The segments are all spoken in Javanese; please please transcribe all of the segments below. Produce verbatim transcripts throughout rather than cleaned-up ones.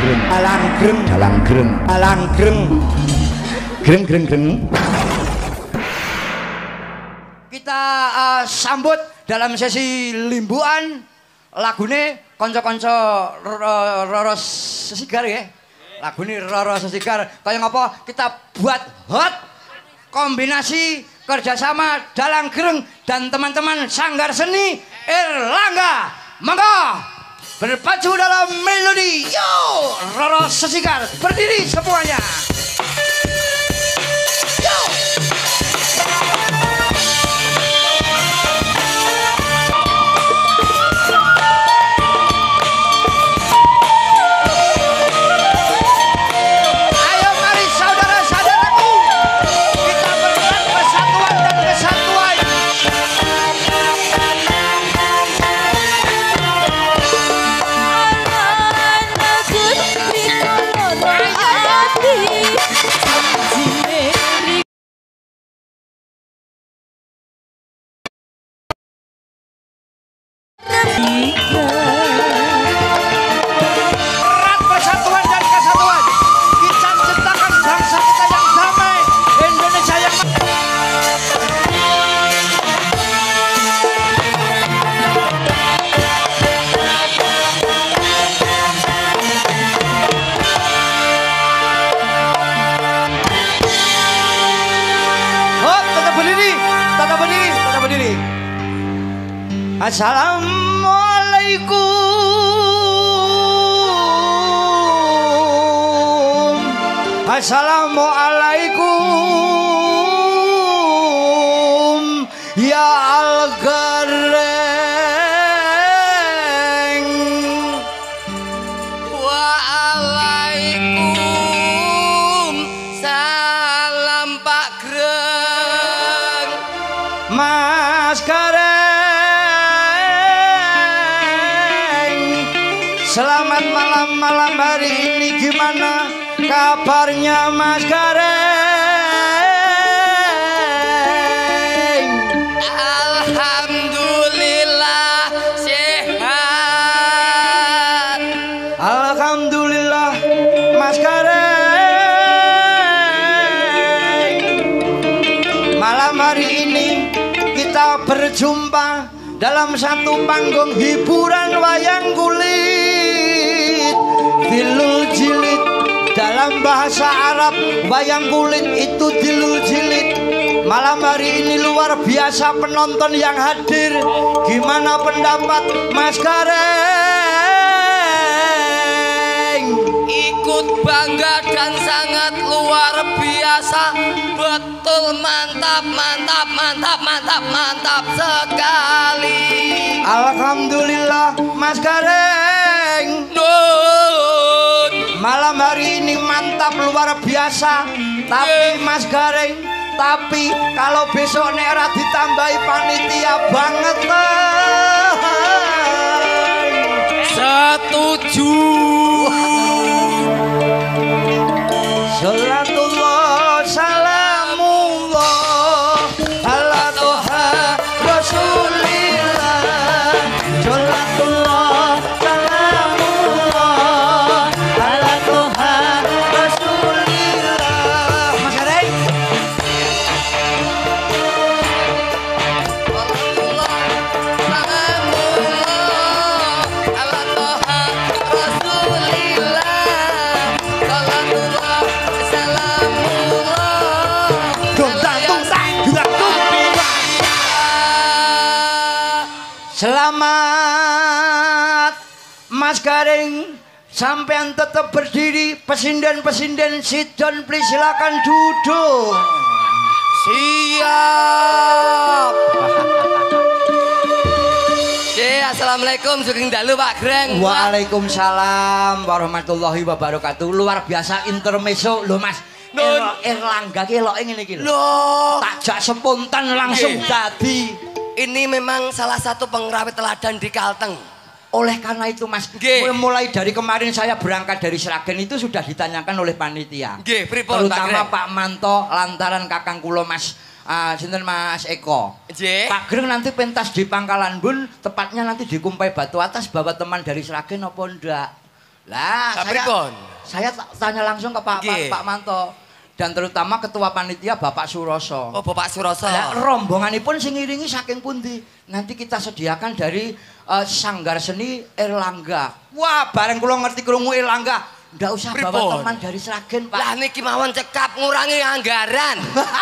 greng dalang greng dalang greng dalang greng greng greng greng. Kita uh, sambut dalam sesi limbuan lagune konco-konco Roro Sesigar ya. Lagune Roro Sesigar kaya ngapa kita buat hot kombinasi kerjasama dalang greng dan teman-teman Sanggar Seni Erlangga. Monggo berpacu dalam melodi yo Roro Sesigar, berdiri semuanya. Yo. Ayo mari saudara-saudaraku, kita berbuat persatuan dan kesatuan. Erat persatuan dan kesatuan, kita ciptakan bangsa kita yang damai, Indonesia yang oh, tetap berdiri, tetap berdiri, tetap berdiri. Assalamualaikum, Assalamualaikum, ya Al-Gareng. Waalaikum salam Pak Greng. Mas Gareng, selamat malam malam hari ini, gimana kabarnya Mas Gareng? Alhamdulillah sehat. Alhamdulillah Mas Gareng. Malam hari ini kita berjumpa dalam satu panggung hiburan wayang kulit. Dilul jilid, dalam bahasa Arab wayang kulit itu dilul jilid. Malam hari ini luar biasa penonton yang hadir. Gimana pendapat Mas Gareng? Ikut bangga dan sangat luar biasa. Betul, mantap, mantap, mantap, mantap, mantap sekali. Alhamdulillah Mas Gareng. Nun. Malam hari ini mantap luar biasa. Tapi Mas Gareng, tapi kalau besok nek ora ditambahi panitia banget. Setuju. Salatullah salamullah ala toha rasulillah. Salatullah salamullah ala toha rasulillah. Mas Gareng, selamat Mas Gareng, sampean tetap berdiri. Pesinden-pesinden sidon please silakan duduk. Siap. Oke, assalamualaikum, sugeng dalu Pak Greng. Waalaikumsalam warahmatullahi wabarakatuh. Luar biasa intermezzo lho Mas. Nun. Erlangga ki eloke ngene iki lho. Loh, Takjak spontan langsung Nggih. dadi. ini memang salah satu pengrawit teladan di Kalteng. Oleh karena itu Mas, Nggih. mulai dari kemarin saya berangkat dari Sragen itu sudah ditanyakan oleh panitia. Nggih, pripun Pak Terutama Greng? Pak Manto lantaran kakang kula Mas uh, sinten Mas Eko. Nggih. Pak Greng nanti pentas di Pangkalan Bun, tepatnya nanti di Kumpai Batu Atas bawa teman dari Sragen apa ndak? Lah, Pak saya pripun? saya ta- tanya langsung ke Pak Pak, Nggih. Pak Manto dan terutama ketua panitia Bapak Suroso. Oh, Bapak Suroso. Lah rombonganipun sing ngiringi saking pundi? Nanti kita sediakan dari eh, Sanggar Seni Erlangga. Wah, bareng kula ngerti krungu Erlangga, ndak usah bawa Pripun? teman dari Sragen, Pak. Lah niki mawon cekap ngurangi anggaran.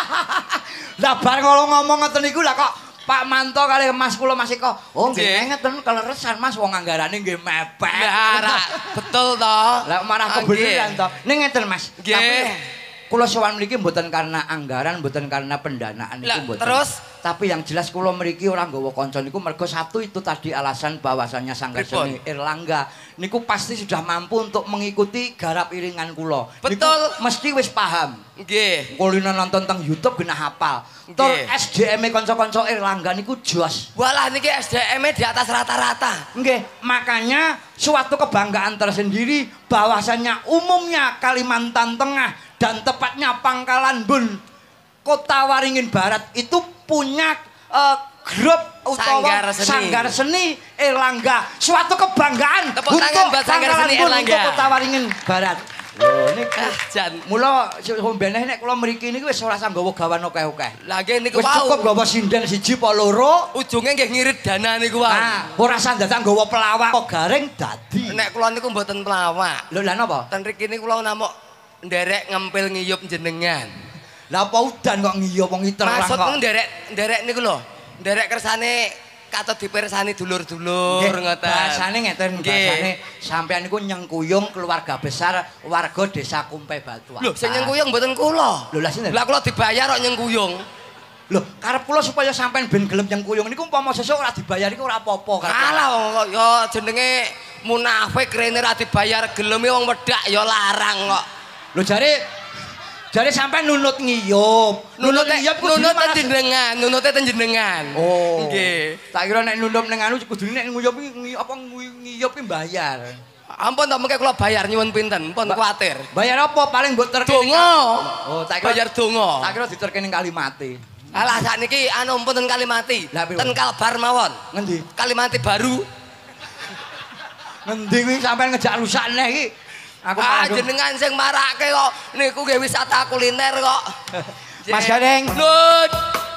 Lah bareng kalau ngomong ngoten niku lah kok Pak Manto kali Mas kula Mas Eko. Oh, Nggih. nggih ngeten keleresan Mas wong anggarane nggih mepet. Lah ra, betul toh. Lah marah Ah, kebeneran nggih. to. Ning ngeten Mas. Nggih. Tapi kula sowan mriki mboten karena anggaran, mboten karena pendanaan Lah, niku mboten. terus? Tapi yang jelas kula mriki ora nggawa kanca niku mergo satu itu tadi alasan bahwasannya Sanggar Pripun? Seni Erlangga niku pasti sudah mampu untuk mengikuti garap iringan kula. Niku Betul. mesti wis paham. Nggih. Kulino nonton teng YouTube kena hafal. Tur Nggih. S D M-e kanca-kanca Erlangga niku jos. Walah niki S D M-e di atas rata-rata. Nggih, makanya suatu kebanggaan tersendiri bahwasannya umumnya Kalimantan Tengah dan tepatnya Pangkalan Bun, Kota Waringin Barat itu punya eh, grup Sanggar utawa Seni. Sanggar Seni Erlangga. Suatu kebanggaan Tepuk tangan buat Sanggar Pangkalan Seni Bun Erlangga. untuk Kota Waringin Barat. Lho niku Ah, jan. mula sampeyan nek kula mriki niku wis ora usah nggawa gawan akeh-akeh. Lah nggih niku Wis cukup wau. nggawa sinden siji apa loro. Ujunge nggih ngirit dana niku wau. Nah, ora sandadak nggawa pelawak kok garing dadi. Nek kula niku mboten pelawak. Lho lha napa? Ten mriki niku kula namuk nderek ngempil ngiyup jenengan. Lah apa udan kok ngiyo wong iterang Maksud kok. nderek nderek niku lho. Nderek kersane katut dipirsani dulur-dulur Nggih, ngoten. bahasane ngeten, Nggih. bahasane sampean niku nyengkuyung keluarga besar warga Desa Kumpe Batu. Lho, sing nyengkuyung mboten kula. Lho, lah sinten? Lah kula dibayar kok nyengkuyung. Lho, karep kula supaya sampean ben gelem nyengkuyung niku umpama sesuk ora dibayar iku ora apa-apa karep. Kalah wong kok ya jenenge munafik rene ra dibayar geleme wong wedak ya larang kok. Lho jare jare sampean nunut ngiyup. Nunut Nunute ngiyup kudu nunute malah- jenengan, nunute ten jenengan. Oh. Nggih. Tak kira nek nundum ning anu kudune nek nguyup iki ngi- apa ngi- ngiyup ki bayar. Ampun to mengke kula bayar nyuwun pinten, pun kuwatir. Bayar apa paling mbok terkene. Donga. Oh, tak kira Bayar donga. tak kira diterkene ning Kalimati. Alah sakniki anu pun ten Kalimati. Lah, pripun? Ten Kalbar mawon. Ngendi? Kalimati baru. Ngendi kuwi sampean ngejak rusak neh iki. Aku Ah malah- jenengan sing marake kok niku nggih wisata kuliner kok. Mas Gareng. Nut.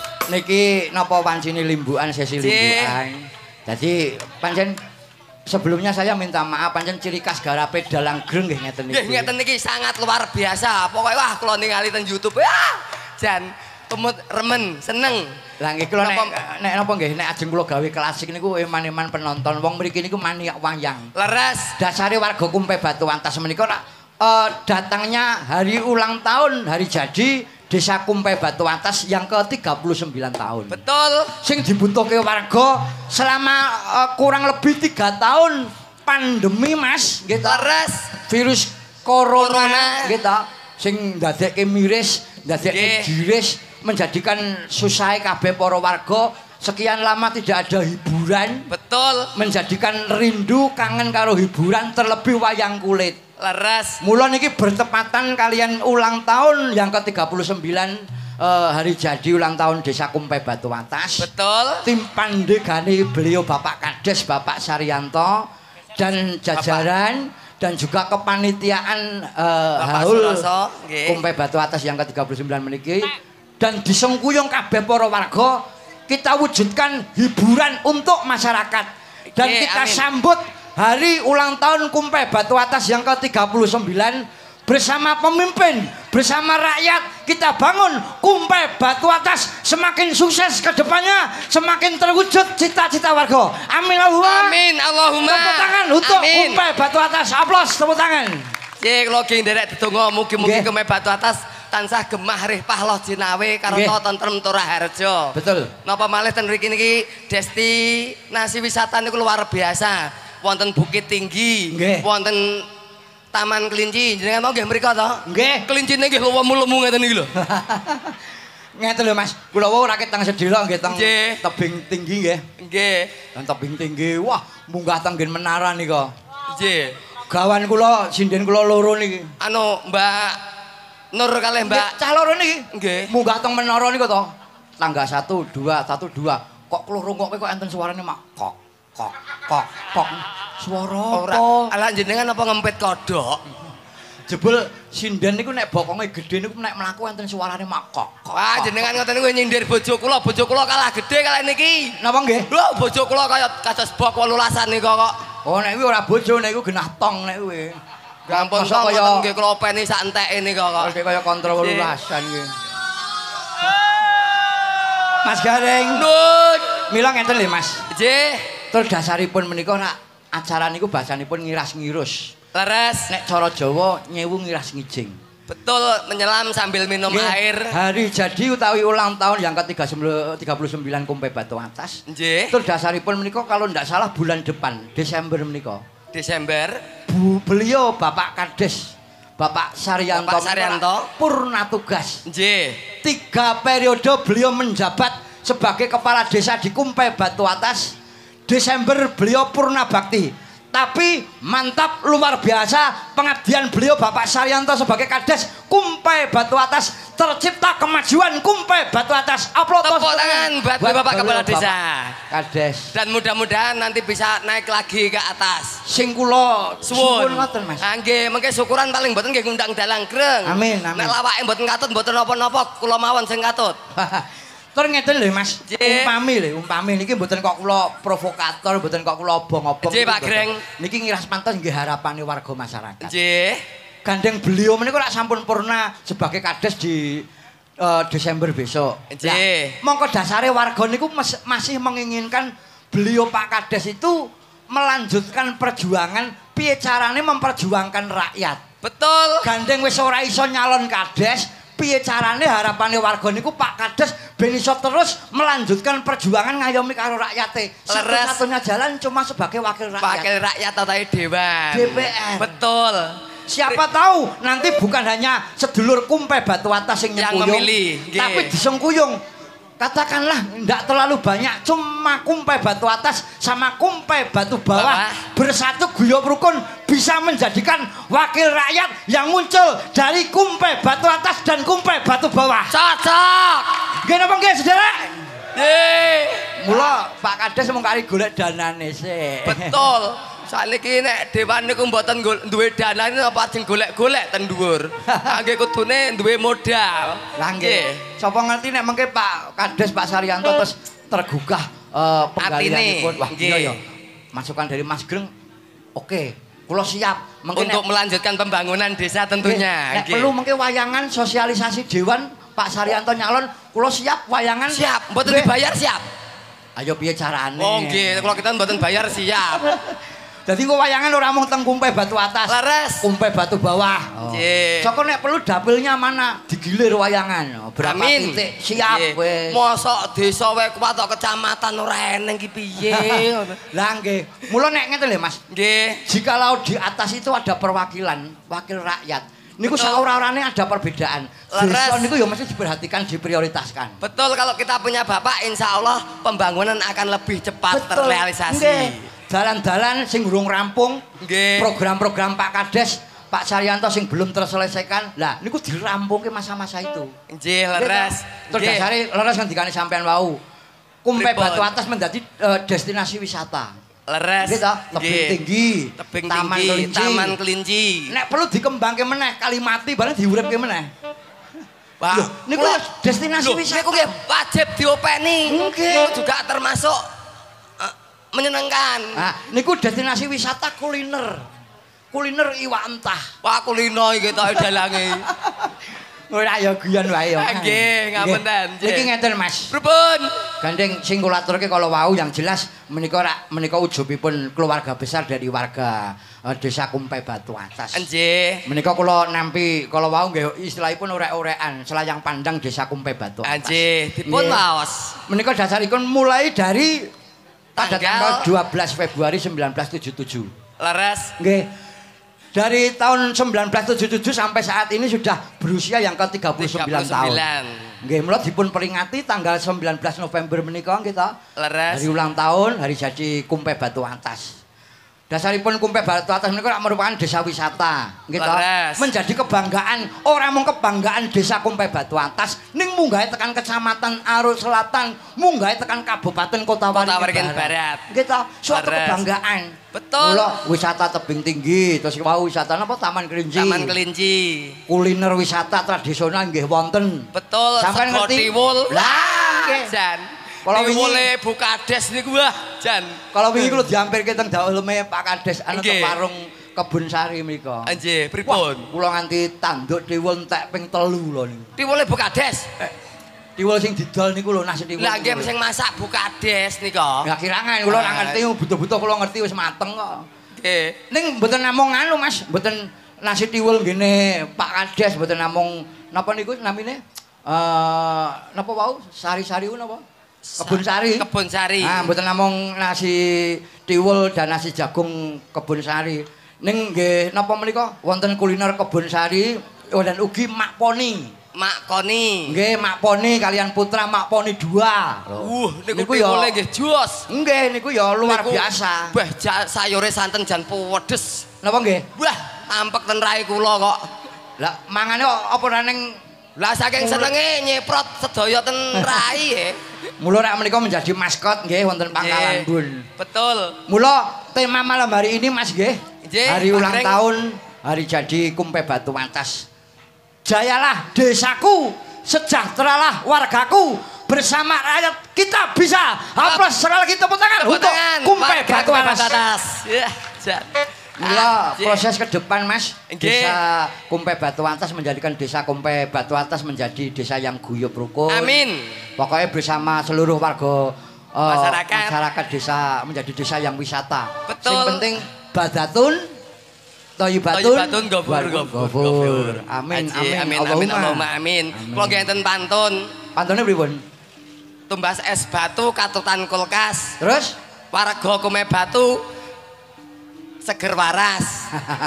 Niki napa pancine limbukan sesi Nggih. limbukan. Jadi pancen sebelumnya saya minta maaf pancen ciri khas garape dalang greng nggih ngeten Nggih niki. ngeten niki sangat luar biasa. Pokoke wah kula ningali ten YouTube ya. Jan kemut remen seneng. Lah nggih kula nek Napa- nek napa nggih nek ajeng kula gawe klasik niku eman-eman penonton. Wong mriki niku maniak wayang. Leres. Dasare warga Kumpe Batu Atas menika nak eh, datangnya hari ulang tahun hari jadi Desa Kumpe Batu Atas yang ke tiga puluh sembilan tahun. Betul. Sing dibutuhke warga selama eh, kurang lebih tiga tahun pandemi Mas gitu. Leres. Virus corona, Corona. gitu. Sing ndadekke miris, ndadekke Nggih. jiris menjadikan susah kabeh para warga. Sekian lama tidak ada hiburan, Betul. menjadikan rindu kangen karo hiburan terlebih wayang kulit. Leres. Mula niki bertepatan kalian ulang tahun yang ke tiga puluh sembilan eh, hari jadi ulang tahun Desa Kumpe Batu Atas. Betul. Tim pandegane beliau Bapak Kades Bapak Saryanto dan jajaran dan juga kepanitiaan eh, Bapak Haul Suroso, nggih. Kumpe Batu Atas yang ke tiga puluh sembilan meniki dan disengkuyung kabeh para warga kita wujudkan hiburan untuk masyarakat dan Nggih, kita amin. sambut hari ulang tahun Kumpe Batu Atas yang ke tiga puluh sembilan bersama pemimpin, bersama rakyat kita bangun Kumpe Batu Atas semakin sukses ke depannya, semakin terwujud cita-cita warga. Amin Allahumma. Amin Allahumma. Tepuk tangan untuk Amin. Kumpe Batu Atas. Aplaus tepuk tangan. Cek kula ge nderek dedonga mugi-mugi Nggih. Kumpe Batu Atas tansah gemah rih pahloh jinawe karo Nggih. tentrem Toraharjo. Betul. Napa malih ten mriki niki destinasi wisata niku luar biasa. Wonten Bukit Tinggi, Nggih. wonten Taman Kelinci. Jenengan mau nggih mriku to? Nggih. Kelincine nggih lemu-lemu ngeten iki lho. Ngeten lho Mas, kula wau rakit teng sedhela nggih teng Nggih. tebing tinggi nggih. Nggih. Teng tebing tinggi. Wah, munggah teng nggen menara nika. Nggih. Gawan kula, sinden kula loro niki. Anu Mbak Nur kalih Mbak. Cah loro niki. Nggih. Munggah teng menara niku to. Tangga satu, dua, satu, dua. Kok keloro kok kok enten suarane mak kok kok kok kok swara Ora. apa? Ala jenengan apa ngempet kodok? Jebul sinden niku nek bokonge gedhe niku nek mlaku enten suarane makok. Wah, jenengan ngoten niku nyindir bojo kula, bojo kula kalah gedhe kali niki. Napa nggih? Lho, bojo kula kaya kados bok wolulasan nika kok. Oh nek kuwi ora bojo nek kuwi genah tong nek kuwi. Gampang Masa kaya kaya nggih kula openi sak enteke nika kok. Oke kaya kontrol wolulasan kuwi. Mas Gareng. Nun. Mila ngenten lho Mas. Nggih. Tur dasaripun menika rak acara niku bahasanipun ngiras-ngirus. Leres. Nek cara Jawa nyewu ngiras ngijing. Betul, menyelam sambil minum Nggih, air. Hari jadi utawi ulang tahun yang ke tiga puluh sembilan Kumpai Batu Atas. Nggih. Tur dasaripun menika kalau ndak salah bulan depan, Desember menika. Desember. Bu, beliau Bapak Kades, Bapak Saryanto, Bapak Saryanto. purna tugas. Nggih. Tiga periode beliau menjabat sebagai kepala desa di Kumpai Batu Atas. Desember beliau purna bakti. Tapi mantap luar biasa pengabdian beliau Bapak Saryanto sebagai Kades Kumpai Batu Atas, tercipta kemajuan Kumpai Batu Atas. Upload Tepuk tangan buat Bapak Kepala Desa. Kades. Dan mudah-mudahan nanti bisa naik lagi ke atas. Sing kula Suwun ngoten Mas. Ah, nggih, mengke syukuran paling mboten nggih ngundang dalang greng. Amin, amin. Nek lawake mboten katut mboten napa-napa, kula mawon sing katut. Tur ngeten lho Mas, Nggih. umpami lho, umpami niki mboten kok kula provokator, mboten kok kula obong-obong. Nggih, Pak Mboten. Greng. Niki ngiras pantes nggih harapane warga masyarakat. Nggih. Gandeng beliau menika rak sampun purna sebagai Kades di uh, Desember besok. Nggih. Lah, mongko dasare warga niku mes- masih menginginkan beliau Pak Kades itu melanjutkan perjuangan piye carane memperjuangkan rakyat. Betul. Gandeng wis ora iso nyalon Kades, piye carane harapane warga niku Pak Kades ben iso terus melanjutkan perjuangan ngayomi karo rakyate. Satu-satunya jalan cuma sebagai wakil rakyat. Wakil rakyat atau dewan. D P R. Betul. Siapa tahu nanti bukan hanya sedulur Kumpai Batu Atas yang Yang nyengkuyung, memilih, nggih. tapi disengkuyung. Katakanlah tidak terlalu banyak, cuma Kumpai Batu Atas sama Kumpai Batu Bawah, Bawah. bersatu guyub rukun bisa menjadikan wakil rakyat yang muncul dari Kumpai Batu Atas dan Kumpai Batu Bawah. Cocok. Gini apa nggih saudara? Nggih. Mula Pak Kades mau kari golek danane sih. Betul. Saiki nek dewan niku mboten gol- duwe danane apa ajeng golek-golek ten dhuwur. Nggih kudune duwe modal. Lah nggih. Sapa ngerti nek mengke Pak Kades Pak Saryanto terus tergugah eh penggalianipun. Wah Nggih. iya ya. Masukan dari Mas Greng. Oke, kula siap. Mengke Untuk nek- melanjutkan pembangunan desa tentunya. Nek Nggih. perlu mengke wayangan sosialisasi dewan Pak Saryanto nyalon, kula siap wayangan. Siap, mboten Nggih. dibayar siap. Ayo piye carane? Oh nggih, kalau kita mboten bayar siap. Dadi kok wayangan ora mung teng Kumpai Batu Atas. Leres. Kumpai Batu Bawah. Nggih. Saka nek perlu dapilnya mana? Digilir wayangan. Berapa Amin. titik? Siap Nggih. wis. Mosok desa wae kuat kok kecamatan ora eneng ki piye. Lah nggih. Mula nek ngeten lho Mas. Nggih. Jikalau di atas itu ada perwakilan, wakil rakyat. Niku Betul. saora-orane ada perbedaan. Leres. Desa niku ya mesti diperhatikan, diprioritaskan. Betul, kalau kita punya bapak insya Allah pembangunan akan lebih cepat terrealisasi. Nggih. Dalan-dalan sing urung rampung, Nggih. program-program Pak Kades, Pak Saryanto sing belum terselesaikan. Lah niku dirampungke masa-masa itu. Nggih, leres. Terus Nggih. dasare leres ngendikane sampean wau. Kumpai Pripun? Batu Atas menjadi eh, destinasi wisata. Leres. Nggih ta? Tebing Nggih. tinggi, Tebing Taman tinggi, Kelinci. Taman Kelinci. Nek perlu dikembangke meneh, Kalimati bareng diuripke meneh. Wah, Loh, niku kula- destinasi Loh, wisata. niku nggih wajib diopeni. Nggih. Niku juga termasuk eh, menyenangkan. Nah, niku destinasi wisata kuliner. Kuliner iwak entah. Wah, kulino iki tok dalange. Ora ya guyon wae ya. Nggih, ngapunten, nggih. Niki ngeten Mas. Pripun? Gandeng sing kula aturke kalau wau yang jelas menika rak menika ujubipun keluarga besar dari warga eh, Desa Kumpai Batu Atas. Nggih. Menika kula nampi kalau wau nggih istilahipun orek-orekan selayang pandang Desa Kumpai Batu Atas. Nggih, dipun Nggih. waos. Menika dasaripun mulai dari pada Tanggal- tanggal dua belas Februari seribu sembilan ratus tujuh puluh tujuh. Leres. Nggih. Dari tahun seribu sembilan ratus tujuh puluh tujuh sampai saat ini sudah berusia yang ke tiga puluh sembilan tahun. Nggih, mula dipun peringati tanggal sembilan belas November menika kita Leres. hari ulang tahun, hari jadi Kumpai Batu Atas. Dasaripun Kumpe Batu Atas menika merupakan desa wisata, nggih to. Leres. Menjadi kebanggaan, ora mung kebanggaan desa Kumpe Batu Atas, ning munggahe tekan Kecamatan Arus Selatan, munggahe tekan Kabupaten Kota Waringin Barat. Barat. Nggih to, suatu Leres. kebanggaan. Betul. Mula wisata tebing tinggi, terus wau wisata napa Taman Kelinci. Taman Kelinci. Kuliner wisata tradisional nggih wonten. Betul, Sampeyan sego ngerti? tiwul. Lah, nggih. Jan. Kalau wingi- Tiwule Bu Kades niku wah, Jan. Kalau wingi kula diampirke teng daleme Pak Kades ana teng Nggih. warung Kebun Sari menika. Nggih, Wah, pripun? kula nganti tanduk tiwul entek ping telu lho niku. Tiwule Bu Kades. Tiwul sing didol niku lho nasi tiwul. Lah nggih niku lho. sing masak Bu Kades nika. Ya kirangan kula ora Ah. ngerti butuh-butuh kula ngerti wis mateng kok. Nggih. Ning mboten namung anu Mas, mboten nasi tiwul ngene Pak Kades mboten namung napa niku namine? Eh napa wau? Sari-sari ku napa? Kebun Sari. Kebun Sari. Ah, mboten namung nasi tiwul dan nasi jagung Kebun Sari. Ning nggih napa menika wonten kuliner Kebun Sari dan ugi Mak Poni. Mak Koni. Nggih, Mak Poni kalian putra Mak Poni dua. Uh, niku Niku ya- tiwule nggih jos. Nggih, niku ya luar Niku, biasa. Bah, ja- sayure santen jan pedes. Napa nggih? Wah, ampek ten rai kula kok. Lah mangane kok apa ora ning Lah saking senenge nyeprot sedaya ten rai ya. mula rak menika menjadi maskot nggih wonten Pangkalan Nggih, Bun. Betul. Mula tema malam hari ini Mas nggih. Nggih, Hari Pak ulang Greng. tahun, hari jadi Kumpe Batu Atas. Jayalah desaku, sejahteralah wargaku. Bersama rakyat kita bisa. Hapus sekali lagi tepuk tangan Tepuk untuk tangan, Kumpe warga Batu Kumpe Atas. Ya, jan. Mula Ah, nggih. proses ke depan Mas, Nggih. desa Kumpe Batu Atas menjadikan desa Kumpe Batu Atas menjadi desa yang guyub rukun. Amin. Pokoknya bersama seluruh warga eh, Masyarakat. masyarakat desa menjadi desa yang wisata. Betul. Yang penting badatun, toyibatun, Toyibatun gofur gofur. gofur. Amin, Aji, amin, amin, amin, Allahumma. Allahumma amin. Kula nggih enten pantun. Pantunnya pripun? Tumbas es batu katutan kulkas. Terus? Warga Kume Batu seger waras.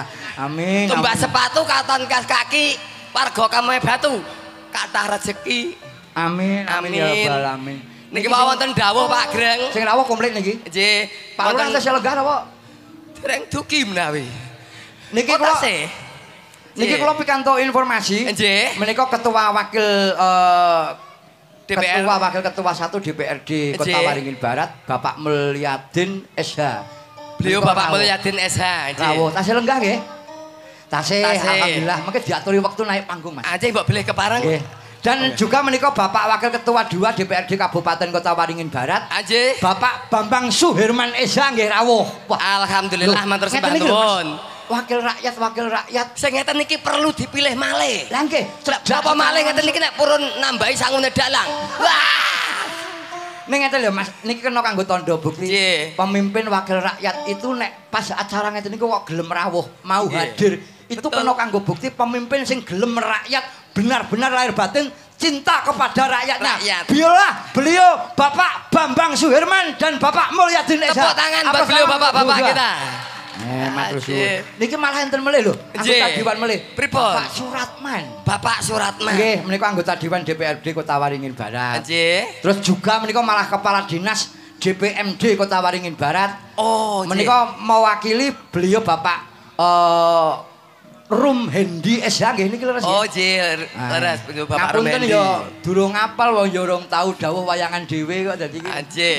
Amin. Tumbas amin. sepatu katon kas kaki. Warga Kume Batu kathah rezeki. Amin, amin, ya Amin. rabbal alamin. Niki mau wonten dawuh Pak Greng. Sing rawuh komplit niki. Nggih, Pak Lurah wonten tesih lenggah apa? dereng duki menawi. Niki Oh, kula tasih? niki Nggih. kula pikantuk informasi. Nggih. Menika ketua wakil eh, D P R. Ketua Wakil Ketua satu D P R D Kota Nggih. Waringin Barat, Bapak Mulyadin S H. Beliau Menika Bapak rawuh. Mulyadin S H. nggih. Rawuh, tasih lenggah nggih? Tasih, Tasih. alhamdulillah. Mungkin diaturi waktu naik panggung, Mas. Anjing mbok bilih kepareng. Nggih. Dan juga menika Bapak Wakil Ketua dua D P R D Kabupaten Kota Waringin Barat, Anjing. Bapak Bambang Suherman S H nggih rawuh. Wah, Alhamdulillah Loh, matur ngeten sembah iki lho, Mas. nuwun. Wakil rakyat, wakil rakyat. Sing ngeten niki perlu dipilih malih. Lah nggih, Lah apa malih ngeten niki nek purun nambahi sangune dalang. Wah. Ning ngeten lho Mas, niki kena kanggo tandha bukti. Nggih. Pemimpin wakil rakyat itu nek pas acara ngeten niku kok gelem rawuh, mau Nggih. hadir. Itu Betul. kena kanggo bukti pemimpin sing gelem rakyat benar-benar lahir batin cinta kepada rakyatnya. Rakyat. Biarlah beliau Bapak Bambang Suherman dan Bapak Mulyadin S H. Tepuk tangan buat Atas beliau nama bapak-bapak berdua. kita. Eh, matur Aji. suwun. Niki malah enten melih lho, anggota Nggih. Dewan melih. Pripun? Bapak Suratman. Bapak Suratman. Nggih, menika anggota Dewan D P R D Kota Waringin Barat. Nggih. Terus juga menika malah kepala dinas D P M D Kota Waringin Barat. Oh, nggih. Menika mewakili beliau Bapak eh Rum Hendi S H nggih niki leres. Oh, nggih? nggih. Leres beliau Bapak Ngapunten Romendi. ya durung apal wong ya urung tau dawuh wayangan dhewe kok dadi iki. Anjing.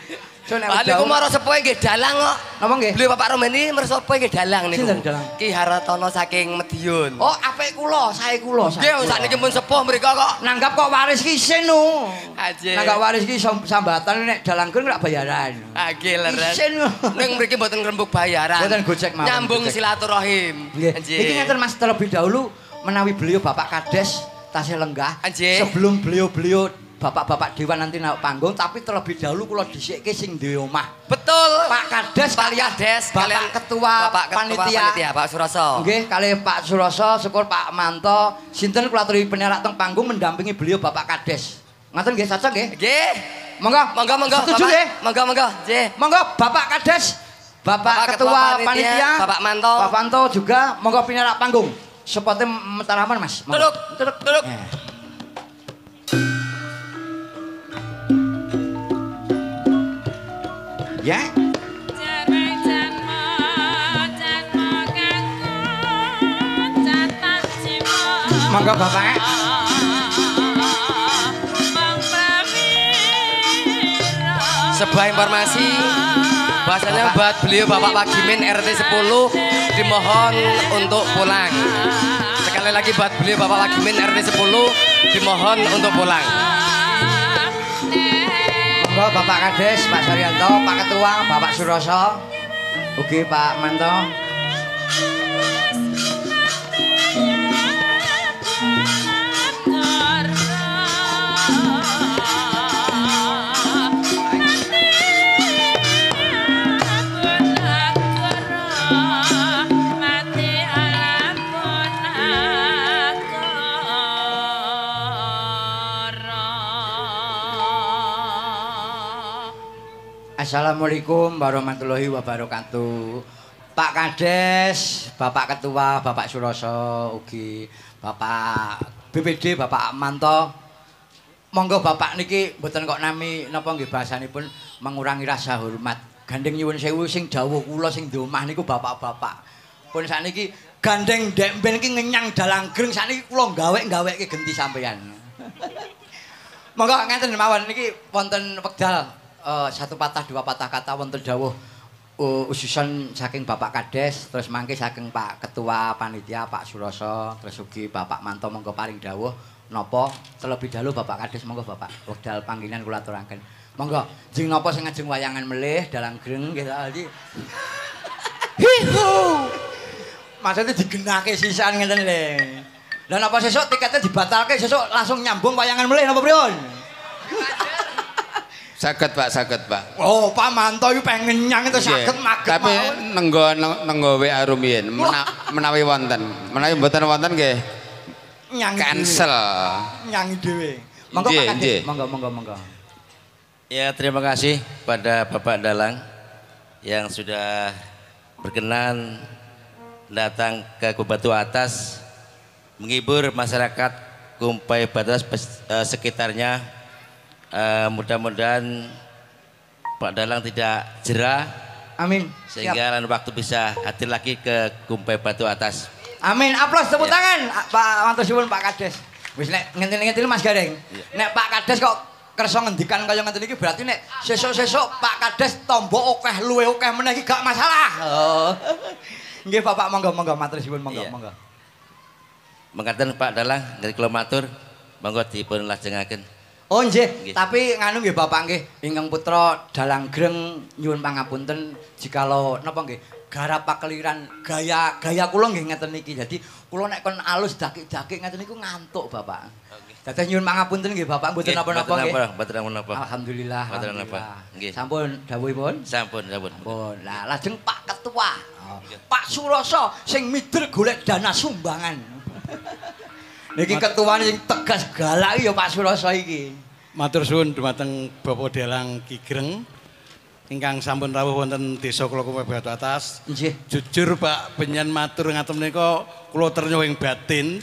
So nek Lah niku mara sepuhe nggih dalang kok. Napa nggih? Beliau Bapak Romendi mersopo nggih dalang niku. Sinten dalang? Ki Haratono saking Madiun. Oh, apik kula, sae kula. sae Nggih, kula. sakniki pun sepuh mriko kok. Nanggap kok waris ki isin no. Anjing. Nanggap waris ki sam- sambatan nek dalangkeun ora bayaran. Ah, nggih leres. Isin. Ning mriki mboten ngrembug bayaran. Mboten gojek mawon, Nyambung gojek. silaturahim. Nggih. Anjing. Iki ngeten Mas terlebih dahulu menawi beliau Bapak Kades tasih lenggah. Anjing. Sebelum beliau-beliau Bapak-bapak dewan nanti naik panggung tapi terlebih dahulu kula dhisike sing duwe omah. Betul. Pak Kades Pak kalian Kades Bapak kalian Ketua Bapak Ketua Panitia. Panitia Pak Suroso. Nggih, kali Pak Suroso, syukur Pak Manto, sinten kula aturi penerak teng panggung mendampingi beliau Bapak Kades. Ngaten nggih cocok nggih? Nggih. Monggo. Monggo monggo Setuju Bapak. nggih? Monggo monggo. Nggih. Monggo Bapak Kades, Bapak, Bapak Ketua, Ketua Panitia, Panitia, Bapak Manto. Pak Manto juga monggo pinerak panggung. Spotnya metaraman Mas. Monggo. Duduk, duduk, duduk. Eh. Ya. Monggo Bapak. Sebuah informasi bahasanya buat beliau Bapak Pagimin R T sepuluh dimohon untuk pulang. Sekali lagi buat beliau Bapak Pagimin R T sepuluh dimohon untuk pulang. Monggo Bapak Kades, Pak Saryanto, Pak Ketua, Bapak Suroso, ugi Pak Manto. Assalamualaikum warahmatullahi wabarakatuh. Pak Kades, Bapak Ketua, Bapak Suroso, ugi Bapak B P D, Bapak Manto. Monggo Bapak niki mboten kok nami napa nggih bahasanipun mengurangi rasa hormat. Gandeng nyuwun sewu sing dawuh kula sing di omah niku bapak-bapak. Pun sakniki gandeng ndekben iki ngenyang dalangreng sakniki kula gawe-gaweke genti sampeyan. Monggo ngenten mawon niki wonten wekdal Uh, satu patah dua patah kata wonten dawuh uh, ususan saking Bapak Kades, terus mangke saking Pak Ketua Panitia Pak Suroso, terus ugi Bapak Manto monggo paring dawuh napa terlebih dahulu Bapak Kades monggo Bapak wekdal panggilan kula aturaken. Monggo jeng napa sing ngajeng wayangan melih dalang greng nggih tadi. Hihu. Maksudnya digenake sisan ngeten lho. Lah napa sesuk tiketnya dibatalke sesuk langsung nyambung wayangan melih napa pripun? Saged Pak, saged Pak. Oh, Pak Manto iki pengen nyang itu saged maget. Tapi nenggo nenggo W A rumiyin menawi wonten. Menawi mboten wonten nggih nyang cancel. Nyanyi dhewe. Monggo Pak Kades, monggo monggo monggo. Ya, terima kasih pada Bapak Dalang yang sudah berkenan datang ke Batu Atas menghibur masyarakat Kumpai Batu Atas uh, sekitarnya. Uh, mudah-mudahan Pak Dalang tidak jerah. Amin. Sehingga lain waktu bisa hadir lagi ke Kumpai Batu Atas. Amin. Aplaus tepuk ya. tangan Pak Manto suwun Pak Kades. Wis nek ngenten-ngenten Mas Gareng. Ya. Nek Pak Kades kok kersa ngendikan kaya ngenten iki berarti nek sesuk-sesuk Pak Kades tombo akeh luwe akeh meneh iki gak masalah. Oh. Nggih Bapak monggo monggo matur suwun monggo ya. Monggo. Mengatakan Pak Dalang dari kula matur monggo dipun lajengaken. Oh nggih, tapi nganu nggih Bapak nggih, ingkang putra dalang greng nyuwun pangapunten jikalau napa nggih garap pakeliran gaya gaya kula nggih ngeten niki. Dadi kula nek kon alus dakik-dakik ngeten niku ngantuk Bapak. Dados nyuwun pangapunten nggih Bapak mboten napa-napa nggih. Mboten napa-napa. Alhamdulillah. Mboten napa. Nggih. Sampun dawuhipun? Sampun, sampun. Sampun. Lah lajeng Pak Ketua. Oh. Pak Suroso sing mider golek dana sumbangan. Niki ketua sing tegas galak ya Pak Suroso iki. Matur suwun dumateng Bapak Dalang Ki Greng ingkang sampun rawuh wonten desa kula Kumpai Batu Atas. Nggih. Jujur Pak penyen matur ngaten menika kula ternyuh ing batin.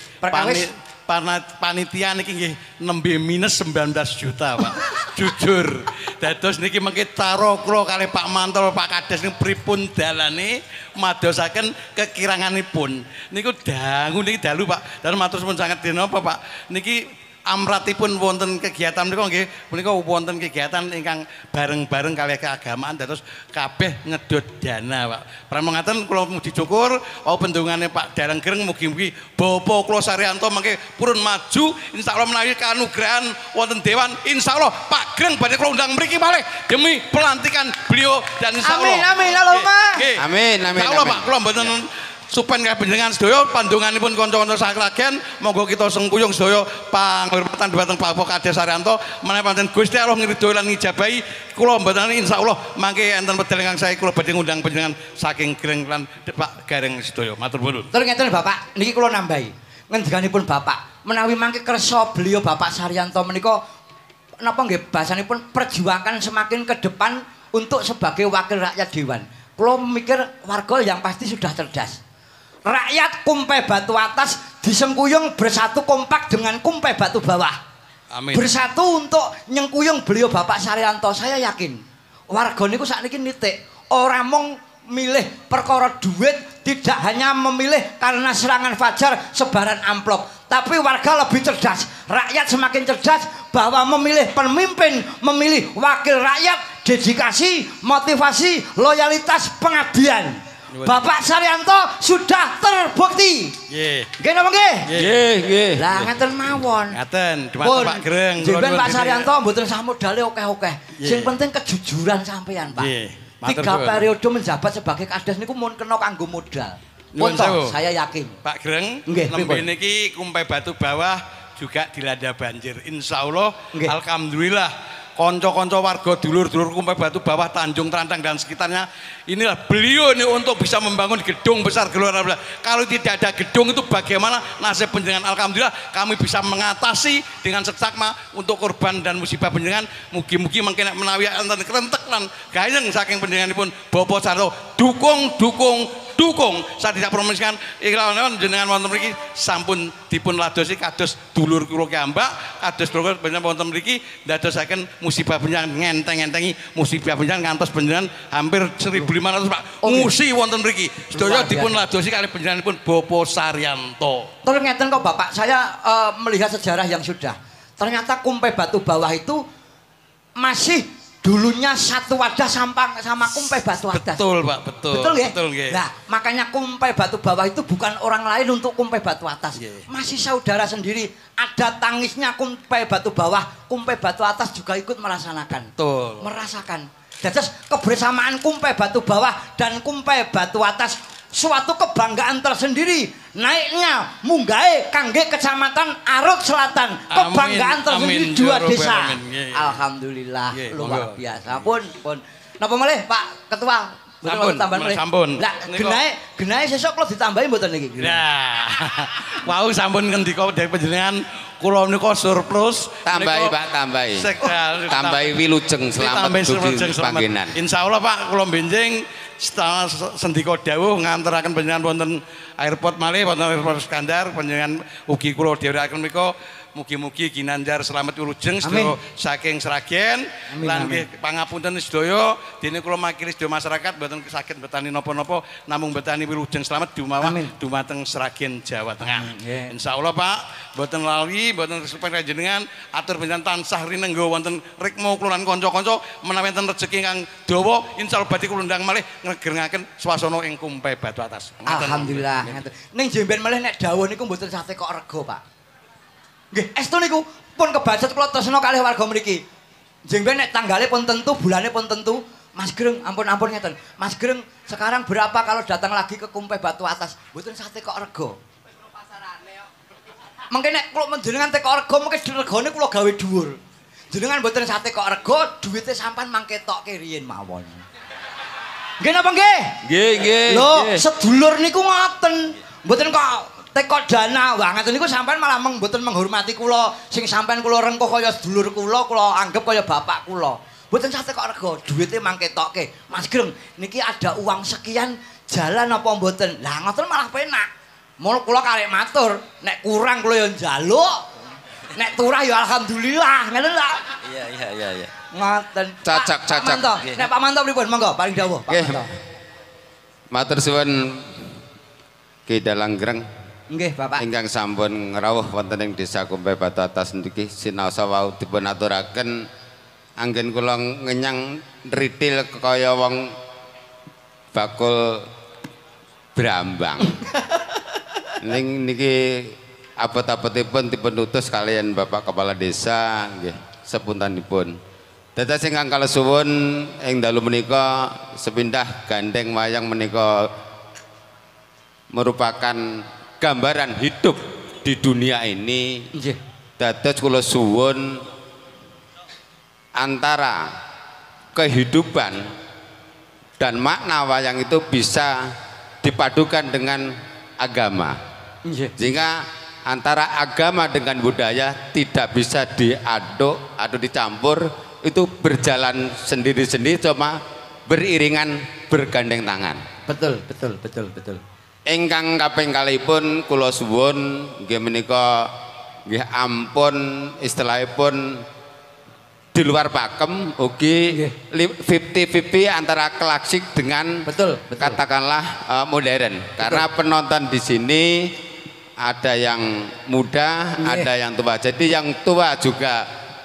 Panitia niki nggih nembe minus sembilan belas juta Pak. Jujur. Dados niki mengki taro kula kalih Pak Manto Pak Kades niku pripun dalane madosaken kekiranganipun. Niku dangu niki dalu Pak. Dan matur suwun sanget denapa Pak. Niki amratipun wonten kegiatan menika nggih menika wonten kegiatan ingkang bareng-bareng kalih keagamaan dados kabeh ngedot dana Pak. Pramila ngaten kula muji syukur au pendungane Pak Dalang Greng mugi-mugi Bapak kula Saryanto mangke purun maju insyaallah menawi kanugrahan wonten dewan insyaallah Pak Greng badhe kula undang mriki malih demi pelantikan beliau dan insyaallah. Amin amin Allahumma. Amin amin. Insyaallah Pak kula mboten supen kabeh panjenengan sedaya pandonganipun kanca-kanca saklagen monggo kita sengkuyung sedaya panghormatan dhumateng Bapak Kades Saryanto menawi pancen Gusti Allah ngridho lan ngijabahi kula mboten insyaallah mangke enten wedal ingkang sae kula badhe ngundang panjenengan saking Greng lan Pak Gareng sedaya matur nuwun. Terus ngeten Bapak niki kula nambahi ngendikanipun Bapak menawi mangke kersa beliau Bapak Saryanto menika napa nggih bahasanipun perjuangkan semakin ke depan untuk sebagai wakil rakyat dewan. Kula mikir warga yang pasti sudah cerdas. Rakyat Kumpai Batu Atas disengkuyung bersatu kompak dengan Kumpai Batu Bawah. Amin. Bersatu untuk nyengkuyung beliau Bapak Saryanto. Saya yakin warga niku sakniki nitik ora mung milih perkara duit, tidak hanya memilih karena serangan fajar sebaran amplop, tapi warga lebih cerdas. Rakyat semakin cerdas bahwa memilih pemimpin, memilih wakil rakyat, dedikasi, motivasi, loyalitas, pengabdian. Bapak Saryanto sudah terbukti. Nggih. Nggih napa nggih? Nggih, nggih. Lah ngeten mawon. Ngaten, dhumateng Pak Greng. Jenengan Pak Saryanto mboten sah modale akeh-akeh. Sing penting kejujuran sampeyan, Pak. Nggih. Tiga periode menjabat sebagai Kades niku mun kena kanggo modal. Nyuwun sewu. Saya yakin. Pak Greng, Nggih, nembe pripun? niki Kumpai Batu Bawah juga dilanda banjir. Insya Allah, Nggih. alhamdulillah konco-konco warga dulur-dulur Kumpai Batu Bawah, Tanjung Trantang dan sekitarnya, inilah beliau ini untuk bisa membangun gedung besar gelora. Kalau tidak ada gedung itu bagaimana nasib penjenengan? Alhamdulillah kami bisa mengatasi dengan seksama untuk korban dan musibah penjenengan. Mugi-mugi mungkin menawi enten kerentek lan gayeng saking penjenenganipun Bapak Sarto. Dukung, dukung, dukung. Saya tidak promosikan iklan jenengan wonten mriki sampun dipun ladosi kados dulur kula kiambak, kados dulur panjenengan wonten mriki ndadosaken musibah panjenengan ngenteng-entengi musibah panjenengan ngantos panjenengan hampir seribu lima ratus Pak. Okay. Musi wonten mriki. Sedaya Luar dipun biasa. ladosi kalih panjenenganipun Bapak Saryanto. Terus ngeten kok Bapak, saya eh, melihat sejarah yang sudah. Ternyata Kumpai Batu Bawah itu masih dulunya satu wadah sampang sama Kumpai Batu Atas. Betul Pak, betul. Betul nggih? Betul nggih. Nah, makanya Kumpai Batu Bawah itu bukan orang lain untuk Kumpai Batu Atas. Nggih. Masih saudara sendiri. Ada tangisnya Kumpai Batu Bawah, Kumpai Batu Atas juga ikut merasakan. Betul. Merasakan. Dados kebersamaan Kumpai Batu Bawah dan Kumpai Batu Atas suatu kebanggaan tersendiri. Naiknya munggahe kangge Kecamatan Arut Selatan, kebanggaan Amin, tersendiri amin, dua ya Rabbal desa. alamin. Nggih. Alhamdulillah Nggih, luar monggo. biasa. Pun pun. Napa malih Pak Ketua? Mboten Sampun, wonten tambahan malih. sampun. Lah Niku- genahe genahe sesuk kula ditambahi mboten niki. Nah, wau sampun ngendika dari panjenengan kula menika surplus. Tambahi Menika Pak, tambahi. Sekal- Tambahi wilujeng selamat Ditambahi dugi wilujeng selamat. panggenan. Insya Allah Pak kula benjing setengah sendika dawuh ngantaraken panjenengan wonten airport malih wonten airport Skandar panjenengan ugi kula dherekaken menika mugi-mugi ginanjar selamat wilujeng sedaya saking Sragen lan nggih pangapunten sedaya dene kula makili sedaya masyarakat mboten saged betani napa-napa namung betani wilujeng selamat dumawah dumateng Sragen Jawa Tengah. Insyaallah Pak mboten lali mboten supaya jenengan atur panjenengan tansah rinengga wonten rikma kula lan kanca-kanca menawi enten rejeki ingkang dawa insyaallah badhe kula undang malih nggerengaken swasana ing Kumpai Batu Atas. Ngaten. Alhamdulillah. Ngeten. Ning jemben malih nek dawuh niku mboten sate kok rego, Pak. Nggih, estu niku pun kebacut kula tresna kalih warga mriki. Jemben nek tanggale pun tentu, bulane pun tentu. Mas Greng, ampun-ampun ngeten. Mas Greng, sekarang berapa kalau datang lagi ke Kumpai Batu Atas? Mboten sate kok rego. Mengke nek kula jenengan teko rego, mengke regane kula gawe dhuwur. Jenengan mboten sate kok rego, duwite sampean mangke tokke riyin mawon. Nggih napa nggih? Nggih, nggih. Lho, nggih. sedulur niku ngoten. Mboten kok teko dana. Wah, ngaten niku sampean malah meng mboten menghormati kula. Sing sampean kula rengkuh kaya sedulur kula, kula anggap kaya bapak kula. Mboten sate kok rego, duwite mangke tokke. Mas Greng, niki ada uang sekian, jalan apa mboten? Lah ngoten malah penak. Mul kula karek matur, nek kurang kula ya njaluk. Nek turah ya alhamdulillah, ngoten lho. Iya iya iya iya. Ngoten. Cacak, Pak- cacak. Pak Manto, Nggih. nek Pak Manto pripun? Monggo paling dawuh, Pak Nggih. Manto. Matur suwun Ki Dalang Greng Nggih, Bapak. ingkang sampun ngrawuh wonten ing Desa Kumpai Batu Atas niki sinaosa wau dipun aturaken anggen kula ngenyang ritil kaya wong bakul brambang. Ning niki abot-abotipun dipun utus kalian Bapak Kepala Desa nggih sepuntanipun. Dados ingkang kala suwun ing dalu menika sepindah gandeng wayang menika merupakan gambaran hidup di dunia ini. Nggih. Dados kula suwun antara kehidupan dan makna wayang itu bisa dipadukan dengan agama. Nggih. Sehingga antara agama dengan budaya tidak bisa diaduk atau dicampur, itu berjalan sendiri-sendiri cuma beriringan bergandeng tangan. Betul, betul, betul, betul. Ingkang kaping kalihipun kula suwun nggih menika nggih ampun istilahipun di luar pakem ugi fifty fifty antara klasik dengan Betul, betul. katakanlah uh, modern. Karena penonton di sini ada yang muda, ada yang tua. Jadi yang tua juga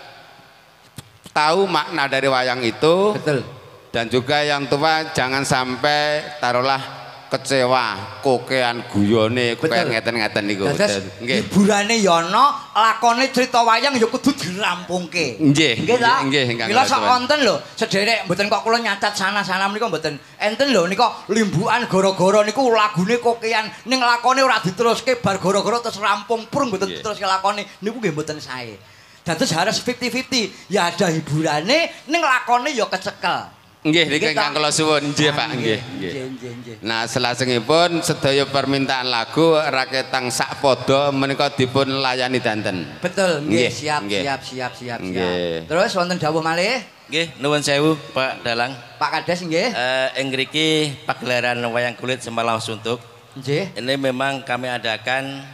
tahu makna dari wayang itu. Betul. Dan juga yang tua jangan sampai taruhlah kecewa, kokean guyone kayak ngeten-ngeten niku. Nggih. Hiburane ya ana, lakone crita wayang ya kudu dirampungke. Nggih. Nggih ta? Nggih, ingkang Mila sak wonten lho, sederek mboten kok kula nyatet sana-sana menika mboten enten lho nika limbukan gara-gara niku lagune kokean ning lakone ora diteruske bar gara-gara terus rampung prung mboten diteruske lakone niku nggih mboten sae. Dados harus fifty fifty. Ya ada hiburane ning lakone ya kecekel. Nggih, niki ingkang kula suwun, nggih Pak, nggih. Nggih. Nah, selajengipun sedaya permintaan lagu raketang sak padha menika dipun layani danten. Betul, nggih, siap, siap, siap, siap, siap. Terus wonten dawuh malih? Nggih, nuwun sewu Pak Dalang. Pak Kades nggih. Eh ing mriki pagelaran wayang kulit Semalang Suntuk. Nggih. Ini memang kami adakan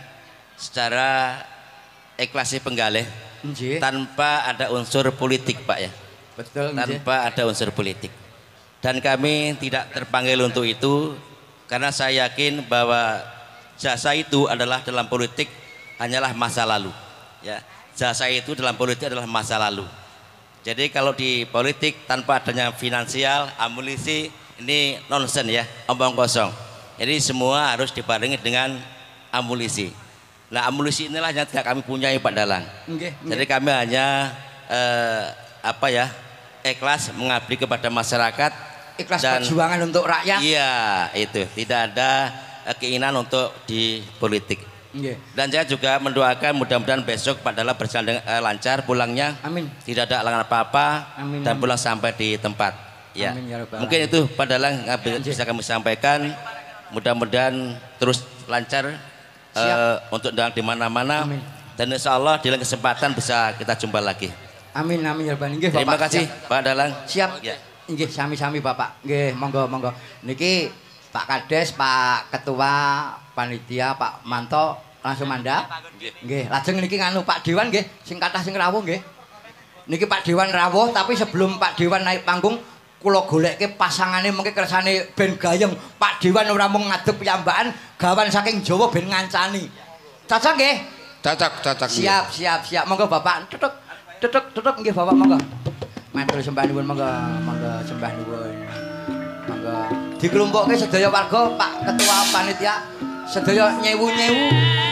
secara ikhlasi penggalih. Nggih. Tanpa ada unsur politik, Pak ya. Betul, nggih. Tanpa ada unsur politik. Dan kami tidak terpanggil untuk itu karena saya yakin bahwa jasa itu adalah dalam politik hanyalah masa lalu. Ya, jasa itu dalam politik adalah masa lalu. Jadi kalau di politik tanpa adanya finansial, amunisi, ini nonsen ya, omong kosong. Jadi semua harus dibarengi dengan amunisi. Nah amunisi inilah yang tidak kami punyai Pak Dalang. Okay, okay. Jadi kami hanya eh, apa ya ikhlas mengabdi kepada masyarakat. Ikhlas dan, perjuangan untuk rakyat. Iya itu tidak ada eh, keinginan untuk di politik. Okay. Dan saya juga mendoakan mudah-mudahan besok Pak Dalang berjalan dengan, eh, lancar pulangnya. Amin. Tidak ada halangan apa-apa dan amin. Pulang sampai di tempat. Ya. Amin, ya mungkin itu Pak Dalang bisa kami sampaikan. Mudah-mudahan terus lancar uh, untuk dalang di mana-mana. Dan insya Allah di lain kesempatan bisa kita jumpa lagi. Amin amin ya Rabbal Alamin. Terima kasih siap. Pak Dalang. Siap. Ya. Nggih sami-sami Bapak. Nggih monggo monggo. Niki Pak Kades, Pak Ketua Panitia, Pak Manto langsung mandap. Nggih. Lajeng niki nganu Pak Dewan nggih sing kathah sing rawuh nggih. Niki Pak Dewan rawuh tapi sebelum Pak Dewan naik panggung kula goleke pasangane mengke kersane ben gayeng. Pak Dewan ora mung ngadep piyambakan, gawan saking Jawa ben ngancani. Cocok nggih? Cocok, cocok. Siap, siap, siap. Monggo Bapak. Tutuk, tutuk, tutuk nggih Bapak monggo. Matur sembah nuwun monggo, monggo sembah nuwun. Monggo. Dikelumpukke sedaya warga, Pak Ketua Panitia, sedaya nyewu-nyewu.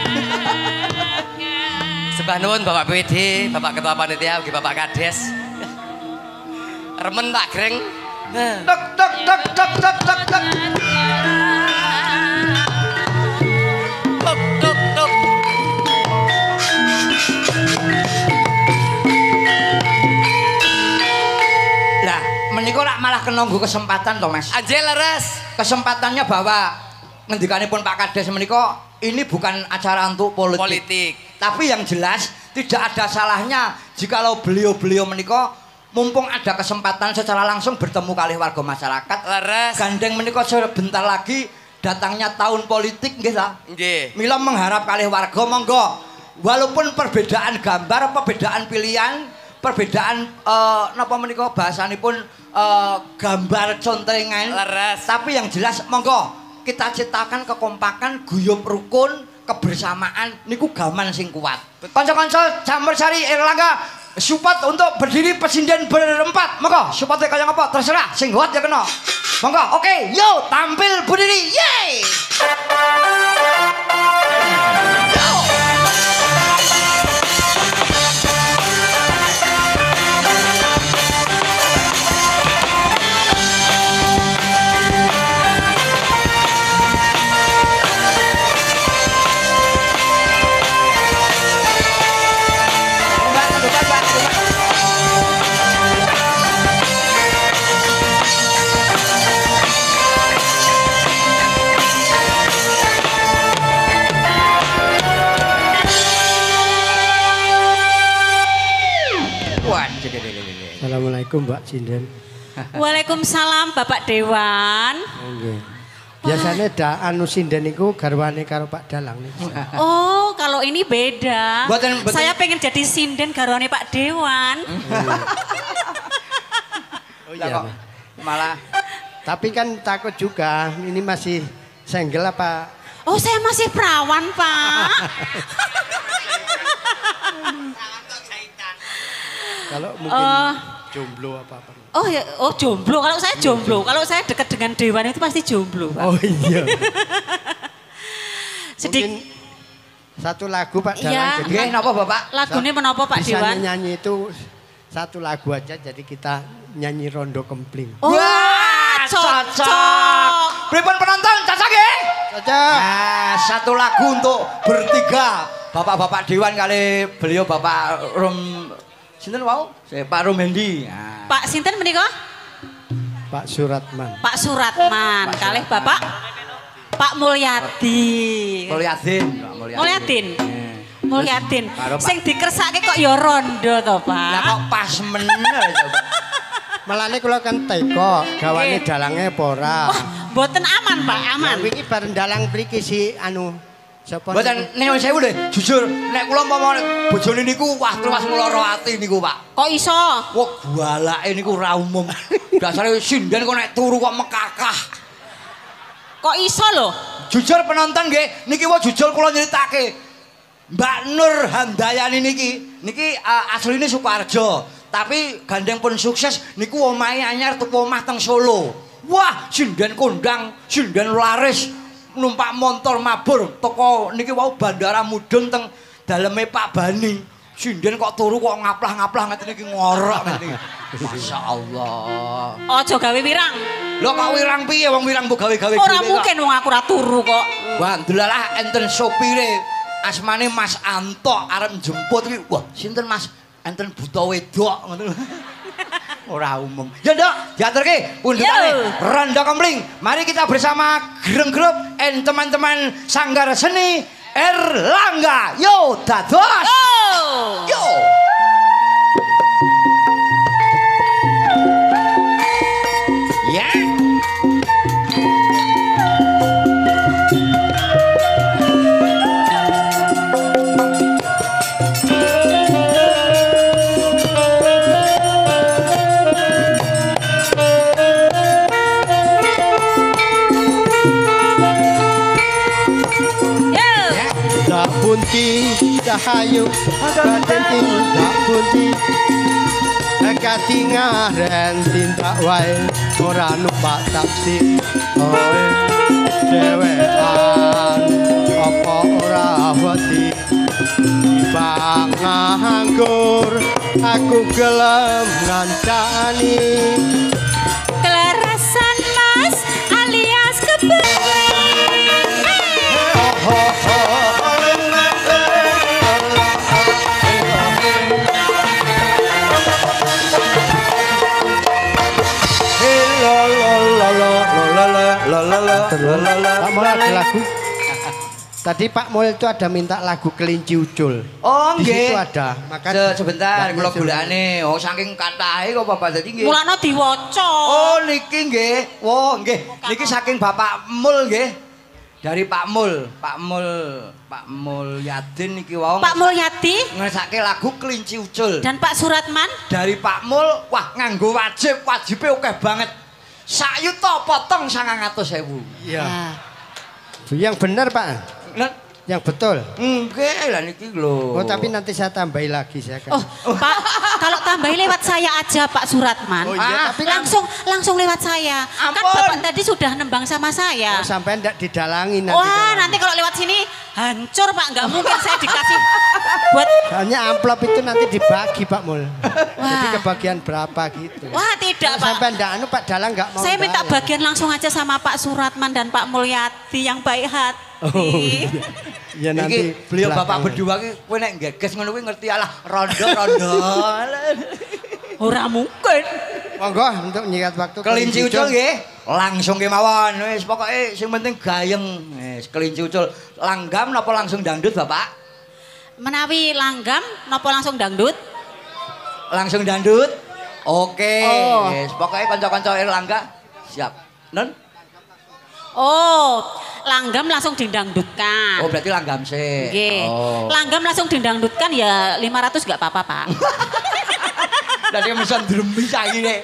Sembah nuwun Bapak P D, Bapak Ketua Panitia, ugi Bapak Kades. Remen Pak Greng. Tek tek tek tek tek tek tek. Tuk tuk tuk. Lah, menika rak malah kena nggo kesempatan to, Mas. Anjel leres. Kesempatannya bahwa ngendikanipun Pak Kades menika ini bukan acara untuk politik. Politik. Tapi yang jelas tidak ada salahnya jikalau beliau-beliau menika mumpung ada kesempatan secara langsung bertemu kali warga masyarakat. Leres. Gandeng menika sebentar lagi datangnya tahun politik nggih ta? Nggih. Mila mengharap kali warga monggo walaupun perbedaan gambar, perbedaan pilihan, perbedaan uh, napa menika bahasanipun uh, gambar contrengan. Leres. Tapi yang jelas monggo kita ciptakan kekompakan, guyub rukun, kebersamaan niku gaman sing kuat. Kanca-kanca Campursari Erlangga support untuk berdiri pesinden berempat. Monggo supportnya kaya apa terserah sing kuat ya kena. Monggo oke okay, yo tampil berdiri. Yeay. Assalamualaikum Mbak Sinden. Waalaikumsalam Bapak Dewan. Nggih. Biasanya da anu sinden niku garwane karo Pak Dalang niku. Oh, kalau ini beda. Buatan, buatan. Saya pengen jadi sinden garwane Pak Dewan. Oh iya. Malah tapi kan takut juga ini masih senggel apa Oh, saya masih perawan, Pak. Kalau mungkin Uh, jomblo apa-apa. oh ya, oh jomblo. Kalau saya jomblo, kalau saya dekat dengan Dewan itu pasti jomblo, Pak. Oh iya. Sedik. Mungkin satu lagu Pak Iya. Dalang. Jadi Nggih, napa Bapak? Lagunya menapa Pak bisa Dewan? nyanyi itu satu lagu aja, jadi kita nyanyi rondo kempling. Oh, Wah, cocok. Pripun penonton, cocok nggih? Cocok. Nah, satu lagu untuk bertiga. Bapak-bapak Dewan kali beliau Bapak Rom sinten wau? Saya Pak Romendi. Nah. Pak Sinten menika? Pak Suratman. Pak Suratman, kalih Bapak Pak Mulyadi. Mulyadin, Pak Mulyadin. Mulyadin. Eh. Mulyadin. Karo Pak- Sing dikersake kok ya rondo to, Pak. Lah kok pas meneh coba. Malane kula kan teko, gawane Nggih. dalange apa ora. Wah, mboten aman, Pak, aman. Nah, wingi bareng dalang mriki si anu sapa? Mboten ning sewu lho, jujur nek kula umpama bojone niku wah terus ngloro ati niku, Pak. Kok iso? Wah, gualake niku ora umum. Dasare sinden kok nek turu kok mekakah. Kok iso lho? Jujur penonton nggih, niki wae jujur kula nyeritake. Mbak Nur Handayani niki, niki uh, asline Sukoharjo, tapi gandeng pun sukses niku omahe anyar tuku omah teng Solo. Wah, sinden kondang, sinden laris, numpak motor mabur toko niki wau Bandara Mudun teng daleme Pak Bani. Sinden kok turu kok ngaplah-ngaplah ngeten iki ngorok ngene. Masyaallah. Aja gawe wirang. Lho kok wirang piye wong wirang mbok gawe-gawe Ora dhewe kok. mungkin wong aku ora turu kok. Wah, ndelalah enten sopire. Asmane Mas Anto arep jemput iki. Wah, sinten Mas? Enten buta wedok ngono. Ora umum. Ya, Nduk, diaturke pundutane Yo. Rondo Kempling. Mari kita bersama Greng Group and teman-teman Sanggar Seni Erlangga. Yo, dados. Oh. Yo. Ya. Tak bunti dahayu badan tindak bunti katingaren tindak wae ora numpak taksi oe dewean apa ora wedi bang nganggur aku gelem ngancani Kelarasan Mas alias kepengin. Pak Mul ada lagu. Tadi Pak Mul itu ada minta lagu Kelinci Ucul. Oh, Di nggih. situ ada. Maka Se- sebentar Mbak kula Nil golekane. Oh, saking kathahe kok Bapak dadi nggih. Mulane diwaca. Oh, niki nggih. Oh, nggih. Niki saking Bapak Mul nggih. Dari Pak Mul, Pak Mul, Pak Mulyadin niki wau. Pak Mulyadi ngesake lagu Kelinci Ucul. dan Pak Suratman. Dari Pak Mul, wah nganggo wajib, wajibe akeh banget. Sak yuta potong sangang atus ewu. Iya. Ah. Yang benar Pak. Nah, Yang betul. nggih lah niki lho. Oh tapi nanti saya tambahi lagi saya kan. Oh, Pak, kalau tambahin lewat saya aja Pak Suratman. Oh, iya, Ah, tapi kan- langsung langsung lewat saya. Kan Ampun. Bapak tadi sudah nembang sama saya. Oh, sampai ndak didalangin nanti. Wah, kalau- nanti kalau lewat sini hancur Pak, nggak mungkin saya dikasih buat. Hanya amplop itu nanti dibagi Pak Mul. Jadi kebagian berapa gitu. Wah, tidak Kalau Pak. sampai ndak anu Pak Dalang nggak mau. Saya minta bayar. bagian langsung aja sama Pak Suratman dan Pak Mulyadi yang baik hati. Oh iya. Ya nanti Iki beliau bapak belakangan. berdua ki kowe nek geges ngono kuwi ngerti alah rondo-rondo. Ora mungkin. Monggo untuk nyikat waktu. Kelinci Ucul nggih. Langsung kemawon. Wis pokoke sing penting gayeng. Wis Kelinci Ucul. Langgam napa langsung dangdut, Bapak? Menawi langgam napa langsung dangdut? Langsung dangdut. Oke. Oh. Wis pokoke kanca-kanca Erlangga siap. Nun? Oh, langgam langsung didangdutkan. Oh, berarti langgam sih. Nggih. Oh. Langgam langsung didangdutkan ya lima ratus nggak apa-apa, Pak. Lah dia bisa dremi saiki nek.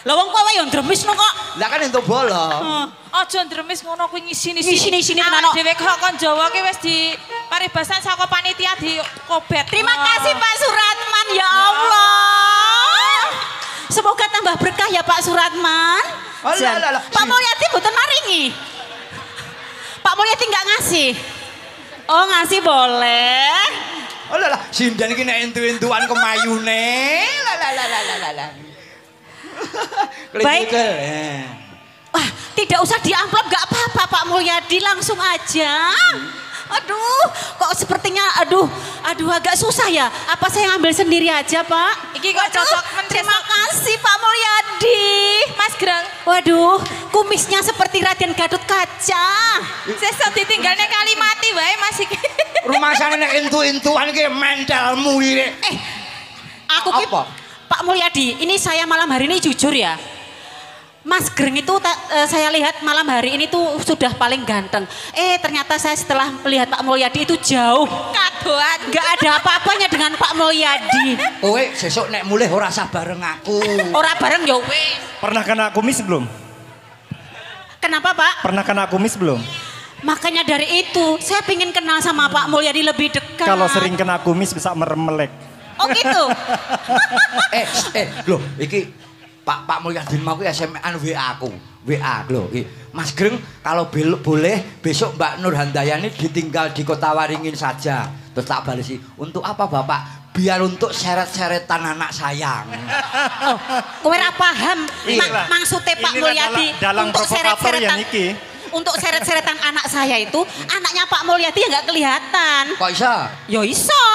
Lah wong kowe yo ndremis no kok. Lah kan entuk bola. Oh, aja ndremis ngono kuwi ngisi-ngisi. Ngisi-ngisini tenan, Awak dhewe kok kon Jawa ki wis di paribasan saka panitia di kobet. Terima kasih Pak Suratman ya Allah. Semoga tambah berkah ya Pak Suratman. Oh, Jan. lah, lah, lah. Pak Mulyadi mboten maringi. Pak Mulyadi enggak ngasih. Oh ngasih boleh. Oh lah lah, sindan iki nek entu-entuan kemayune. Lah lah lah lah lah lah. Baik. Eh. Wah, tidak usah di amplop enggak apa-apa Pak Mulyadi, langsung aja. Aduh, kok sepertinya aduh, aduh agak susah ya. Apa saya ngambil sendiri aja, Pak? Iki kok cocok menteri. Terima kasih Pak Mulyadi. Mas Greng. Waduh, kumisnya seperti Raden Gatot Kaca. Sesuk ditinggalne Kalimati wae Mas iki. Rumah sana nek entu-entuan iki mentalmu iki. Eh, aku ki Apa? Pak Mulyadi, ini saya malam hari ini jujur ya. Mas Greng itu ta- eh, saya lihat malam hari ini tuh sudah paling ganteng. Eh ternyata saya setelah melihat Pak Mulyadi itu jauh. Kadoan. Gak ada apa-apanya dengan Pak Mulyadi. Kowe sesuk nek mulih ora usah bareng aku. Ora bareng ya wis. Pernah kena kumis belum? Kenapa Pak? Pernah kena kumis belum? Makanya dari itu saya pengen kenal sama Pak Mulyadi lebih dekat. Kalau sering kena kumis bisa merem melek. Oh gitu. eh, eh, lho, iki Pak Pak Mulyadi mau ki S M S-an W A aku. W A lho, iki. Mas Greng kalau belok boleh besok Mbak Nur Handayani ditinggal di Kota Waringin saja. Terus tak balesi, untuk apa Bapak? Biar untuk seret-seretan anak sayang. Oh, kowe ora paham Inilah, mak maksudnya Pak inilah Mulyadi dalang- dalang untuk provokator ya, seret-seretan. Niki. Untuk seret-seretan anak saya itu, anaknya Pak Mulyadi ya nggak kelihatan. Kok iso? Yo iso.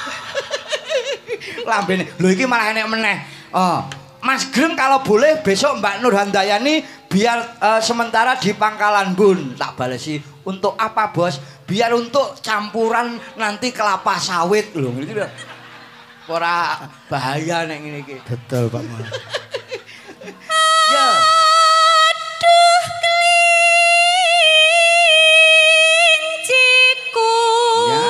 Lambene. Lho iki malah enek meneh. Oh, Mas Greng kalau boleh besok Mbak Nur Handayani biar uh, sementara di Pangkalan Bun. Tak balesi. Untuk apa, Bos? Biar untuk campuran nanti kelapa sawit lho. Gitu lho. Ora bahaya nek ngene iki. Betul Pak Mulyadi. Ya. Aduh kelinciku. Ya.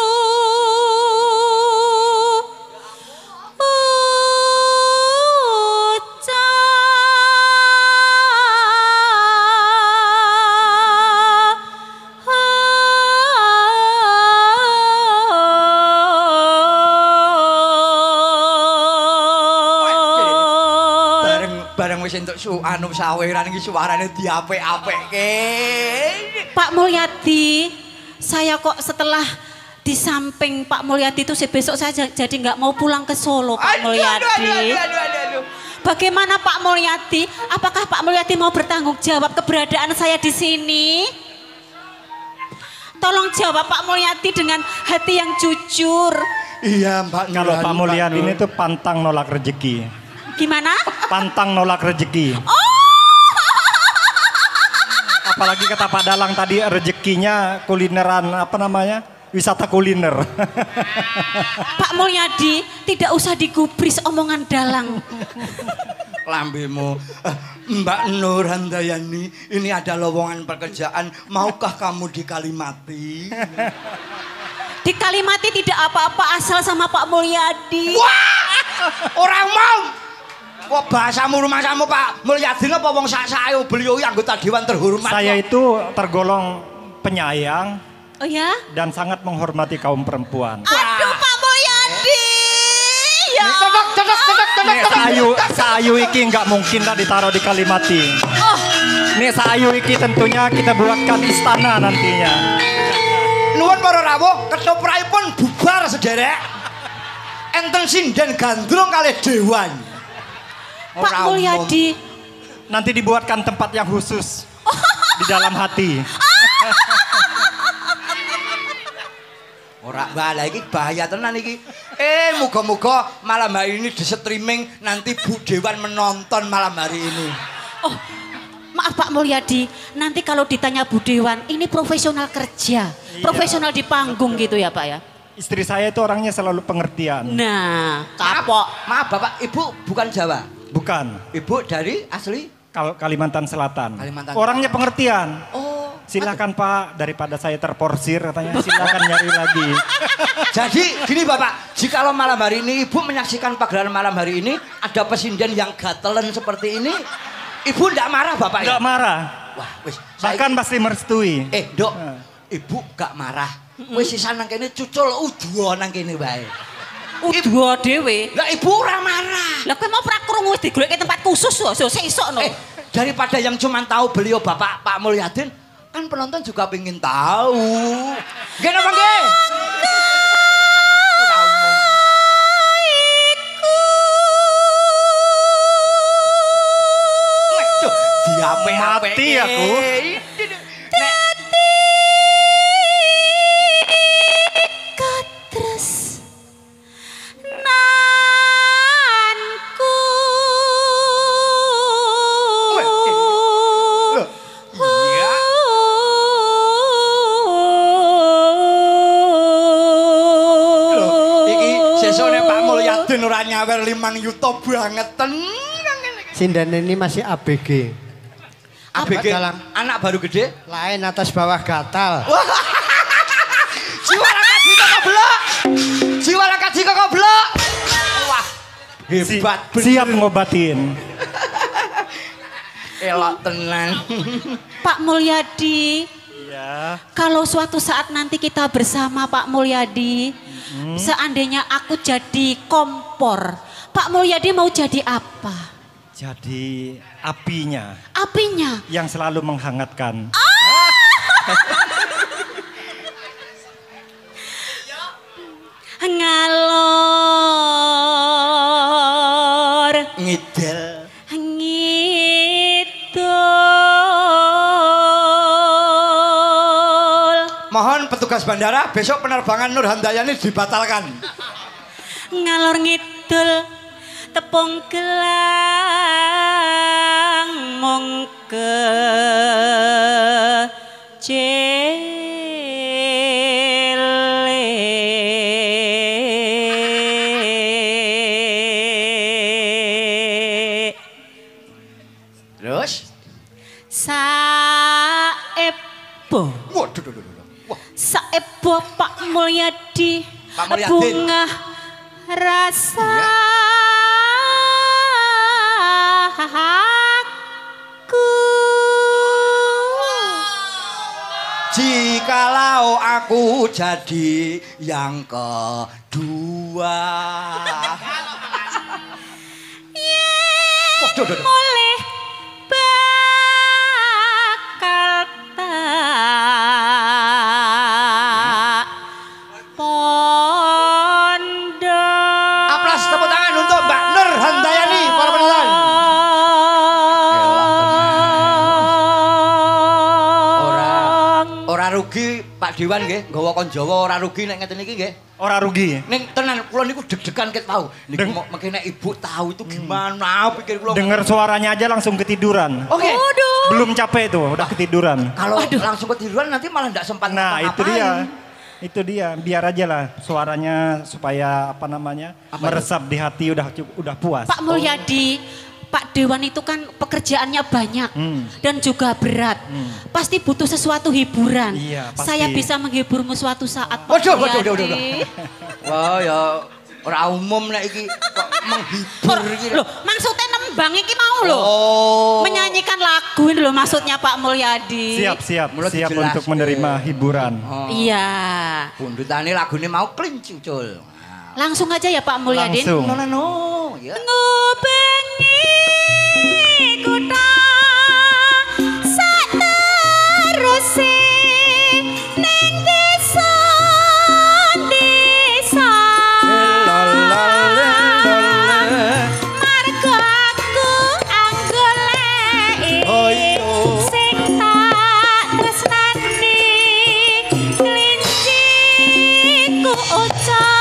Bareng wis entuk su anu saweran iki suarane diapik-apikke. Pak Mulyadi, saya kok setelah di samping Pak Mulyadi itu besok saya j- jadi nggak mau pulang ke Solo Pak Aduh, Mulyadi. aduh, aduh, aduh, aduh, aduh, aduh. Bagaimana Pak Mulyadi? Apakah Pak Mulyadi mau bertanggung jawab keberadaan saya di sini? Tolong jawab Pak Mulyadi dengan hati yang jujur. Iya, Mbak. Kalau Nurhani, Pak Mulyadi Nur. ini tuh pantang nolak rezeki. Gimana? Pantang nolak rezeki. Apalagi kata Pak Dalang tadi rezekinya kulineran apa namanya? Wisata kuliner. Pak Mulyadi, tidak usah digubris omongan Dalang. Lambemu. Eh, Mbak Nur Handayani, ini ada lowongan pekerjaan. Maukah kamu di Kalimati? Di Kalimati tidak apa-apa asal sama Pak Mulyadi. Wah! Orang mau. Wah, bahasamu rumah kamu Pak Mulyadi apa wong sak-sake beliau anggota dewan terhormat. Saya kok. itu tergolong penyayang Oh ya? dan sangat menghormati kaum perempuan. Aduh Pak Mulyadi. Ya. Cocok, cocok, cocok, cocok, Nih cocok. sayu, sayu iki nggak mungkin lah ditaruh di Kalimati. Oh, Nih sayu iki tentunya kita buatkan istana nantinya. Nuwun para rawuh, ketoprakipun bubar sederek. Enten sinden gandrung kalih dewan. Pak Ora Mulyadi. Nanti dibuatkan tempat yang khusus di dalam hati. Ora bala iki bahaya tenan iki. Eh muga-muga malam hari ini di streaming nanti Bu Dewan menonton malam hari ini. Oh, maaf Pak Mulyadi. Nanti kalau ditanya Bu Dewan, ini profesional kerja, profesional di panggung gitu ya Pak ya. Istri saya itu orangnya selalu pengertian. Nah, Maaf, kapok. maaf Bapak, Ibu bukan Jawa. Bukan. Ibu dari asli Kal- Kalimantan Selatan. Kalimantan. Orangnya pengertian. Oh, Silakan Pak, daripada saya terporsir katanya, silakan nyari lagi. jadi gini Bapak, Jikalau malam hari ini Ibu menyaksikan pagelaran malam hari ini ada pesinden yang gatelan seperti ini, Ibu ndak marah Bapak ya? Nggak marah. Wah, wis. Bahkan pasti merestui. Eh, Dok. Ibu gak marah. Wis sisan nang kene cucul uduh nang kene wae. Uduh dhewe. Lah Ibu ora marah. Lah kowe mau pra krungu wis digoleki tempat khusus lho, sesuk no. Eh, daripada yang cuma tahu beliau Bapak Pak Mulyadin, kan penonton juga pengen tahu. Nggih napa nggih? Mati aku. Katres nanku. Iki sesone Pak Mulyadin ora nyawer limang yuta bangeten. Sinden ini masih A B G. A B G anak baru gede, lain atas bawah gatal. Jiwa lakaji kok blok. Jiwa lakaji kok blok. Wah, hebat bener. Siap ngobatin. Elok tenang. Pak Mulyadi. Ya. Kalau suatu saat nanti kita bersama Pak Mulyadi, hmm. seandainya aku jadi kompor, Pak Mulyadi mau jadi apa? Jadi apinya. Apinya? Yang selalu menghangatkan. Ah! Ngalor. Ngidel. Ngidul. Mohon petugas bandara besok penerbangan Nur Handayani dibatalkan. Ngalor ngidul. Tepung gelang mung kecilik. Terus saebo. Waduh, waduh, waduh. Saebo Pak Mulyadi. Pak Mulyadin. Bunga rasa. Ya. Aku jikalau aku jadi yang kedua mulai bakal tak pondok. Aplaus tepuk tangan untuk Mbak Nur Handayani para penonton. Rugi Pak Dewan nggih, nggawa kon Jawa ora rugi nek ngeten iki nggih. Ora rugi. Ning tenan kula niku deg-degan ket tau. Niku mengke nek Ibu tahu itu gimana pikir kula. Dengar suaranya aja langsung ketiduran. Oke. Okay. Belum capek tuh, udah ketiduran. Kalau langsung ketiduran nanti malah enggak sempat Nah, ngapa-ngapain. itu dia. Itu dia, biar aja lah suaranya supaya apa namanya? Apa meresap itu? Di hati udah udah puas. Pak Mulyadi, oh. Pak Dewan itu kan pekerjaannya banyak hmm. dan juga berat. Hmm. Pasti butuh sesuatu hiburan. Iya, pasti. Saya bisa menghiburmu suatu saat, Pak waduh, Mulyadi. Waduh, waduh, waduh. Wah, ya ora umum nek iki kok menghibur iki. Loh, maksudnya nembang iki mau loh. Oh. Menyanyikan lagu ini loh maksudnya Pak Mulyadi. Siap, siap, Menurut siap jelas, untuk menerima hiburan. Oh. Iya. Pundutane lagune mau klinci ucul. Nah. Langsung aja ya Pak Mulyadi. Langsung. No, no, no. Ya. Ngubengi kutha sak teruse ning desa desa. Marga aku anggoleki sing tak tresnani klinciku ucap.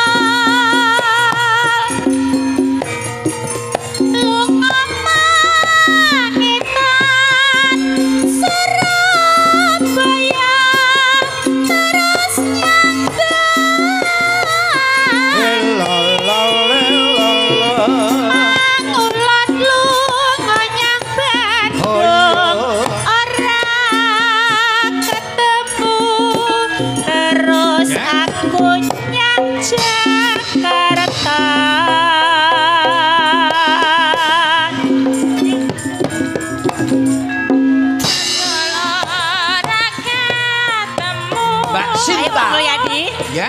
Yeah.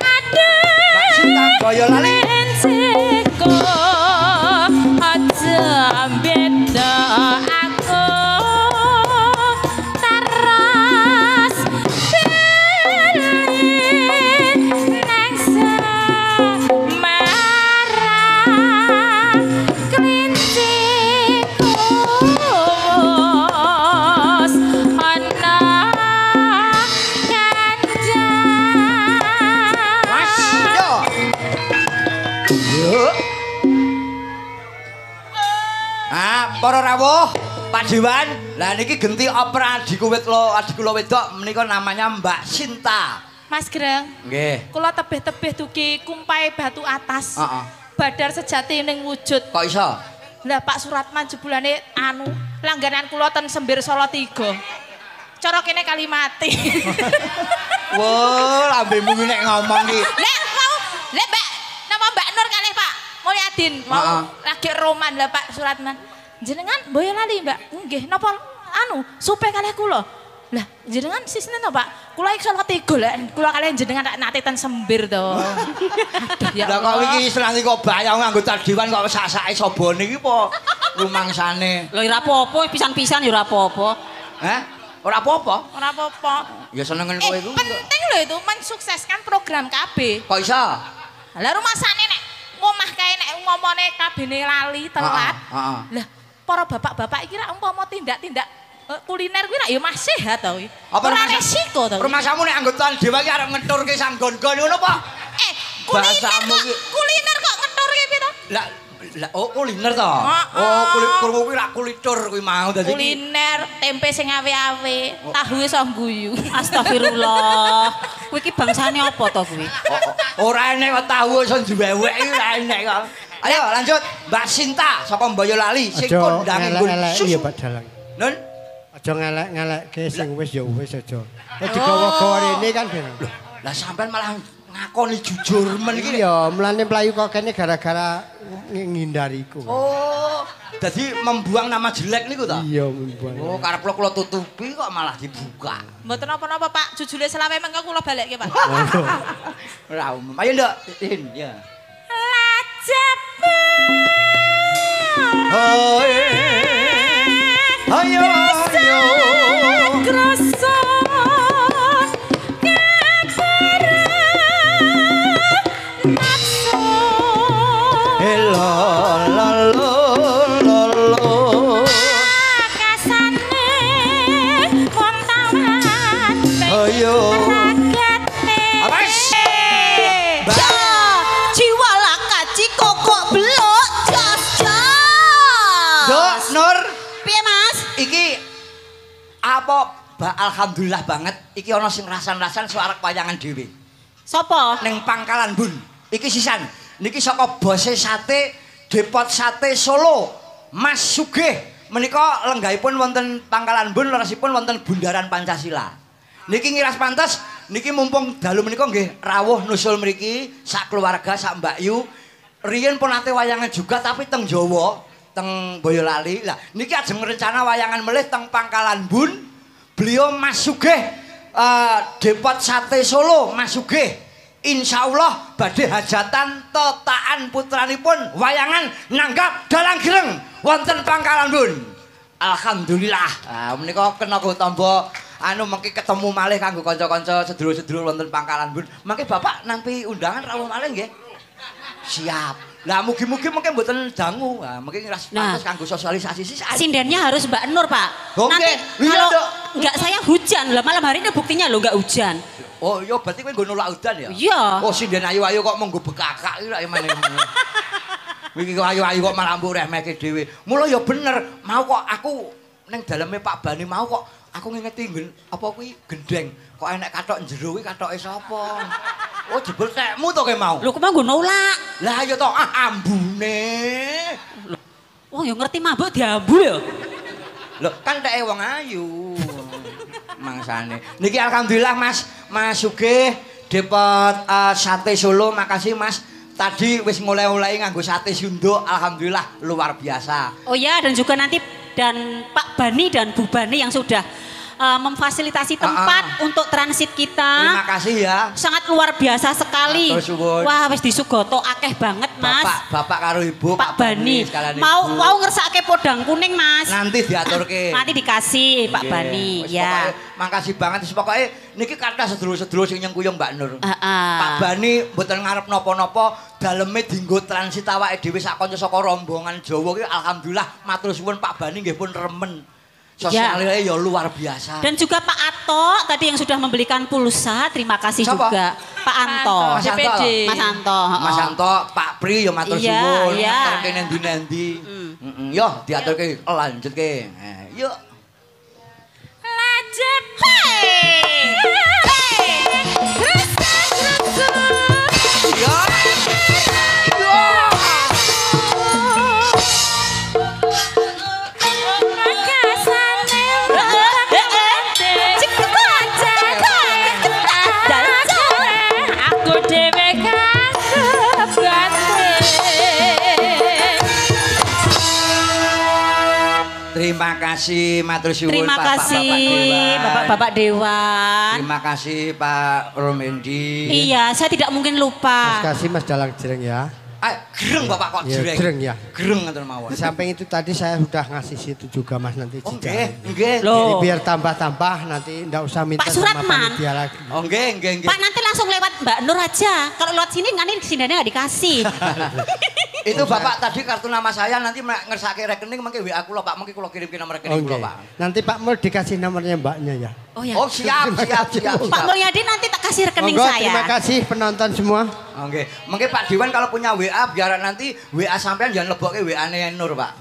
Mbak Sinta Boyolali. Aja beda aku taras pilih nang semarang kelinci kumus ana kandang Mas yo. Yo. Ah, para rawuh, Pak Dewan. Lah niki genti opera adiku wit lo, adiku lo wedok menika namanya Mbak Sinta. Mas Greng. Nggih. Kula tebih-tebih dugi kumpai batu atas. Heeh. Badar sejati ning wujud. Kok iso? Lah Pak Suratman jebulane anu langganan kula ten Sembir Solo tiga. Cara kene Kalimati. Wah, lambemu ki nek ngomong ki. Lek mau, lek Mbak, nama Mbak Nur kalih Pak Mulyadin mau lagi roman lah Pak Suratman. Jenengan Boyolali Mbak. Nggih, napa anu supe kalih kula. Lah jenengan sisine napa Pak? Kula iki Solo tiga lek kula kalih jenengan nate ten Sembir to. Ya Lah kok iki senanti kok bayang anggota dewan kok sak-sake sobone iki apa rumangsane. Lho ora apa-apa, pisan-pisan ya ora apa-apa. Hah? Ora apa-apa? Ora apa-apa. Ya senengen kowe Eh, iku. penting lho itu mensukseskan program K B. Kok iso? Lah rumasane nek ngomah kae nek ngomone kabine lali telat. Heeh. Lah para bapak-bapak iki rak umpama tindak-tindak eh, kuliner kuwi rak ya mas sehat to kuwi. Ora resiko to. Rumasamu nek anggota dewan iki arep ngeturke sanggon-gon ngono apa? Eh, kuliner Bahasamu kok, ki- kuliner kok ngeturke piye to? Lah lah oh kuliner to. Heeh. Oh kulit kurma kuwi rak kulitur kuwi mau dadi. Kuliner tempe sing awe-awe, tahu iso guyu. Astagfirullah. Kowe iki bangsane apa to kuwi? Ora enek kok tahu iso diwewek iki ora enek kok. Ayo lanjut Mbak Sinta saka Boyolali sing Aja kondang ngelek-ngelek ya Pak Dalang. Nun Aja ngelek-ngelekke sing wis ya wis aja. Nek digawa-gawa rene kan ben. lah sampean malah ngakoni jujur men iki. Iya, mlane mlayu kok kene gara-gara ngindariku. Oh, jadi membuang nama jelek niku to? Iya, membuang. Oh, karep kula kula tutupi kok malah dibuka. Mboten apa-apa Pak, jujule selawe mengko kula balekke Pak. Ora umum. Ayo Nduk, In, ya. Oh, ayo ayo. Krasa Hello, lo, lo, lo, lo. kasane kontawan Ayo. Awas. Jiwa lakaci kokok belok jos jos. Dok, Nur, Piye Mas? iki apa ba, alhamdulillah banget iki ana sing rasan-rasan suara wayangan dhewe. Sopo? Ning Pangkalan Bun. Iki sisan. Niki saka bose sate Depot Sate Solo. Mas Sugih menika lenggahipun wonten Pangkalan Bun lerasipun wonten Bundaran Pancasila. Niki ngiras pantes niki mumpung dalu menika nggih rawuh nusul mriki sak keluarga sak Mbak Yu. Riyen pun nate wayangan juga tapi teng Jawa, teng Boyolali. Lah niki ajeng rencana wayangan melih teng Pangkalan Bun. Beliau Mas Sugih uh, Depot Sate Solo, Mas Sugih. Insyaallah badhe hajatan tetaan putranipun wayangan nanggap dalang gireng wonten Pangkalan Bun. Alhamdulillah. Ah menika kena go tampa anu mengki ketemu malih kanggo kanca-kanca sedulur-sedulur wonten Pangkalan Bun. Mangke Bapak nampi undangan rawuh malih nggih. Siap. Lah mugi-mugi mungkin mboten dangu. Ah mungkin ngiras Nah. pantes kanggo sosialisasi sih. Sindennya harus Mbak Nur, Pak. Oke. Nanti Iya, kalau Dok. enggak saya hujan lah, malam hari ini buktinya lo enggak hujan. Oh iya berarti kowe nggo nolak udan ya? Iya. Oh sinden ayu-ayu kok monggo bekakak iki lak emane. Iki kok ayu-ayu kok malah mbok remehke dhewe. Mula ya bener, mau kok aku ning daleme Pak Bani mau kok aku ngingeti nggen apa kuwi gendeng. Kok enek kathok njero kuwi kathoke sapa? Oh jebul tekmu to kowe mau. Lho kok mau nggo nolak? Lah ya to ah ambune. Wong ya ngerti mabuk diambu ya. Lho kan teke wong ayu. Mangsane. Niki alhamdulillah Mas Mas Sugih Depot uh, Sate Solo, makasih Mas. Tadi wis mulai-mulai nganggo sate sunduk, alhamdulillah luar biasa. Oh ya, dan juga nanti dan Pak Bani dan Bu Bani yang sudah uh, memfasilitasi tempat uh, uh. untuk transit kita. Terima kasih ya. Sangat luar biasa sekali. Wah, wis disugoto akeh banget, Mas. Bapak, Bapak karo Ibu, Pak, Pak Bani. Mau ibu. Mau ngersake podang kuning, Mas. Nanti diaturke. Nanti dikasih, Pak yeah. Bani. Wis ya. Makasih banget wis pokoke niki kathah sedulur-sedulur sing nyengkuyung Mbak Nur. Uh, uh. Pak Bani mboten ngarep napa-napa, daleme dienggo transit awake dhewe sak kanca saka rombongan Jawa ki alhamdulillah matur suwun Pak Bani nggih pun remen. Sosialnya ya. ya luar biasa. Dan juga Pak Ato tadi yang sudah membelikan pulsa, terima kasih Siapa? juga. Pak Anto. Mas Anto. Mas Anto. Mas Anto, Pak Pri ya matur iya, suwun. Iya. Nganterke nendi-nendi. Mm. Mm -mm. Yo diaturke lanjutke. Eh, yuk. Lanjut. Hei. Hei. Terus terus. Yo. Yo. Terima kasih matur suwun Terima Pak, kasih Bapak-bapak Dewan. Terima kasih Pak Romendi. Iya, saya tidak mungkin lupa. Terima kasih Mas Dalang Jereng ya. Ah, gereng Bapak kok ya, jereng. Jereng ya. Gereng ngoten mawon. Di samping itu tadi saya sudah ngasih situ juga Mas nanti oh, jajan. Nggih, nggih. Jadi biar tambah-tambah nanti enggak usah minta Pak sama Suratman. panitia lagi. Oh nggih, nggih, nggih. Pak nanti langsung lewat Mbak Nur aja. Kalau lewat sini ngani sindane enggak dikasih. Itu Bapak tadi kartu nama saya nanti ngersake rekening mengke W A kula Pak, mengke kula kirimke nomor rekening kula Pak. Nanti Pak Mul dikasih nomornya Mbaknya ya. Oh ya. Oh siap, siap, siap. Pak Mulyadi nanti tak kasih rekening Monggo, saya. Terima kasih penonton semua. Oke, mungkin Pak Dewan kalau punya W A biar nanti W A sampean jangan lebokke W A-ne Nur, Pak.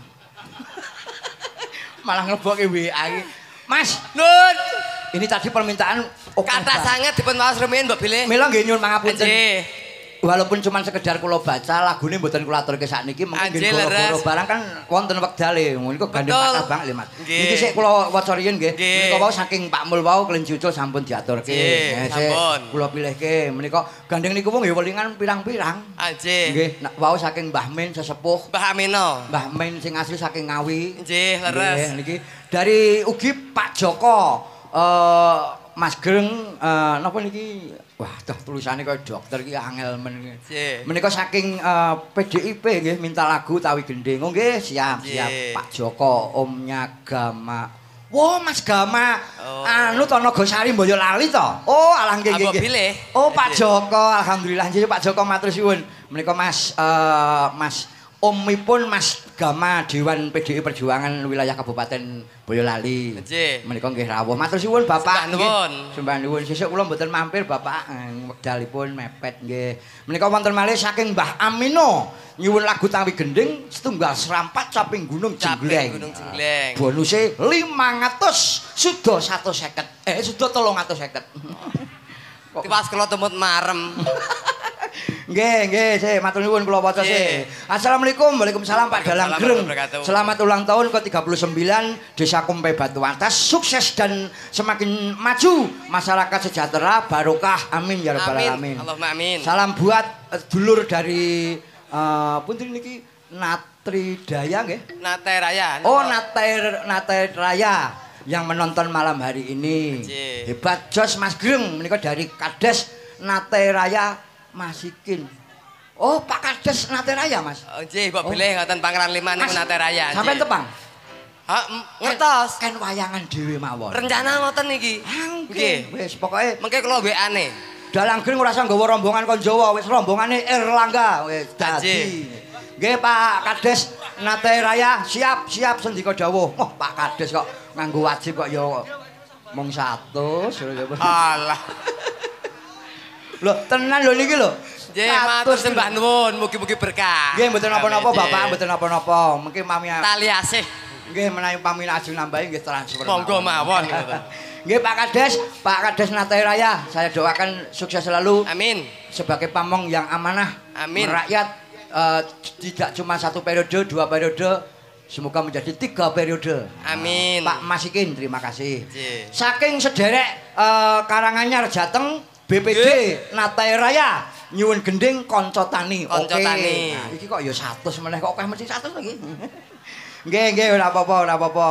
Malah nglebokke W A iki. Mas, Nur. Ini tadi permintaan oh, kata sangat dipun maos rumiyin Mbok Bilih. Mila nggih nyuwun pangapunten. Nggih. Walaupun cuma sekedar kula baca lagune mboten kula aturke sakniki mungkin goro-goro barang kan wonten wektale. Niku gandeng kathah banget lho Mas. Niki sik kula waca riyin nggih. Menika wau saking Pak Mul wau kelinci ucul sampun diaturke. Nggih, sampun. Kula pilihke menika gandeng niku wong nggih welingan pirang-pirang. Nggih. Nggih, wau saking Mbah Min sesepuh. Mbah Amino. Mbah Min sing asli saking Ngawi. Nggih, leres. Nggih, niki dari ugi Pak Joko eh Mas Greng eh napa niki wah, tuh tulisannya kayak dokter ki angel men. Nggih. Menika saking uh, P D I P nggih minta lagu Tawi Gending. Oh nggih, siap, siap. Pak Joko, Omnya Gama. Wah, Mas Gama. Oh. Anu to Nagosari Boyolali to. Oh, alah nggih nggih. Oh, Pak Joko, alhamdulillah nggih Pak Joko matur suwun. Menika Mas uh, Mas Omipun Mas Gama Dewan P D I Perjuangan wilayah Kabupaten Boyolali. Nggih. Menika nggih rawuh. Matur suwun Bapak. Sembah nuwun. Sembah nuwun. Sesuk kula mboten mampir Bapak. Wekdalipun mepet nggih. Menika wonten malih saking Mbah Amino nyuwun lagu Tawi Gending setunggal serampat caping Gunung Jenggleng. Gunung Jenggleng. Bonuse lima ratus suda seratus seket. Eh suda telung atus seket. Tiwas kula tumut marem. Nggih, nggih, sih matur nuwun kula waca sih. Assalamualaikum, Waalaikumsalam Pak Dalang Greng. Selamat ulang tahun ke tiga puluh sembilan Desa Kumpai Batu Atas. Sukses dan semakin maju, masyarakat sejahtera, barokah. Amin ya rabbal alamin. Allahumma amin. Salam buat uh, dulur dari uh, puntri niki Natri Daya nggih? Nate Raya. Oh, Nate Nate Raya yang menonton malam hari ini. Jee. Hebat jos Mas Greng menika dari Kades Nate Raya Masikin. Oh, Pak Kades Nate Raya, Mas. Oh, nggih, Mbok Bilih ngoten Pangeran lima niku Nate Raya. Sampai tepang. Ha, ngertos. Kan wayangan dhewe mawon. Rencana ngoten niki. Nggih, wis pokoke mengke kula W A-ne. Dalang Greng ora usah nggawa rombongan kon Jawa, wis rombongane Erlangga wis dadi. Nggih, Pak Kades Nate Raya, siap, siap sendika dawuh. Oh, Pak Kades kok nganggo wajib kok ya mung seratus. Alah. Lho, tenan lho niki lho. Nggih, matur sembah nuwun, mugi-mugi berkah. Nggih, mboten napa-napa Bapak, mboten napa-napa. Mungkin mami tali asih. Nggih, menawi pamit ajeng nambahi nggih transfer. Monggo mawon. Nggih, Pak Kades, Pak Kades Nate Raya, saya doakan sukses selalu. Amin. Sebagai pamong yang amanah. Amin. Merakyat uh, tidak cuma satu periode, dua periode, semoga menjadi tiga periode. Amin. Pak Masikin, terima kasih. Jee. Saking sederek uh, Karanganyar Jateng, B P D Nate Raya nyuwun gending konco tani. Konco Oke. tani. Nah, iki kok ya seratus meneh kok akeh mesti seratus lagi. Nggih, nggih ora apa-apa, ora apa-apa.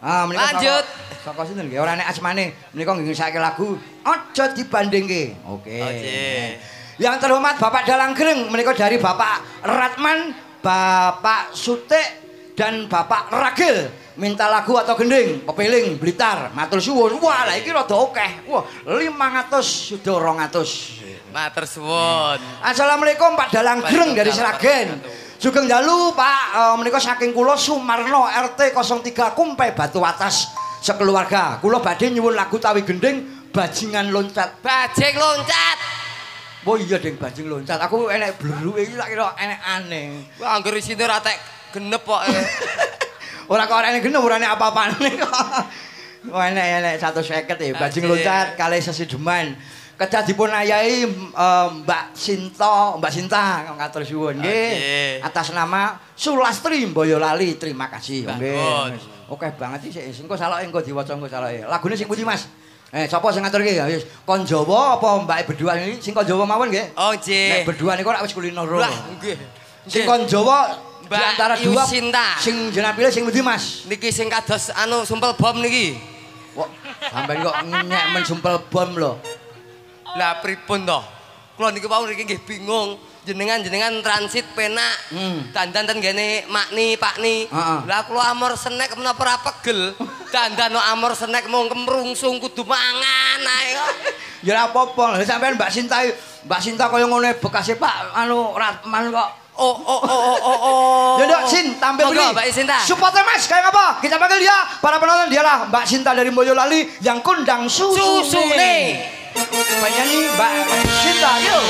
Ah, menika Lanjut. Saka sinten nggih? Ora nek asmane menika nggih ngesake lagu Aja Dibandingke. Oke. Oke. Yang terhormat Bapak Dalang Greng menika dari Bapak Ratman, Bapak Sutik dan Bapak Ragil minta lagu atau gending Pepiling Blitar. Matur suwun. Wah, lah iki rada akeh. Wah, lima ratus sudah dua ratus. Matur suwun. Assalamualaikum Pak Dalang Greng dari Sragen. Sugeng dalu Pak, uh, menika saking kula Sumarno R T nol tiga Kumpai Batu Atas sekeluarga. Kula badhe nyuwun lagu tawi gending Bajingan Loncat. Bajing loncat. Oh iya deng bajing loncat. Aku enek bleruke iki tak kira enek aneh. Wah anggere isine ora tek genep kok. Ora kok enek genep ora enek apa-apane kok. Wah enek-enek seratus seket ya bajing loncat kalih Sesideman. Kedah dipun ayahi uh, Mbak Sinta, Mbak Sinta ngatur suwun nggih. Atas nama Sulastri Boyolali. Terima kasih nggih. Oke banget iki sing engko saloke engko diwaca engko saloke. Lagune sing pundi Mas? Eh sapa sing ngaturke ya wis kon Jawa apa mbake berdua ini sing kon Jawa mawon nggih? Oh nggih. Nek berdua niku ora wis kulino ro. Lah nggih. Sing kon Jawa di antara dua Sinta. Sing jenengan pilih sing pundi Mas? Niki sing kados anu sumpel bom niki. Kok sampeyan kok nyek men sumpel bom lho. Lah pripun to? Kula niki wau niki nggih bingung. Jenengan-jenengan transit penak. Hmm. Dandan ten gene makni, pakni. Lah kula amor senek menapa ora pegel. Dandan no amor senek mung kemrungsung kudu mangan ae kok. Ya ora apa-apa. Lah sampean Mbak Sinta Mbak Sinta kaya ngene bekase Pak anu Ratman kok. Oh oh oh oh oh. oh. Ya ndok Sin tampil Monggo, begini. Mbak Sinta. Supportnya Mas kayak apa? Kita panggil dia. Para penonton dialah Mbak Sinta dari Boyolali yang kondang susune. Susune. Penyanyi Mbak Sinta yuk.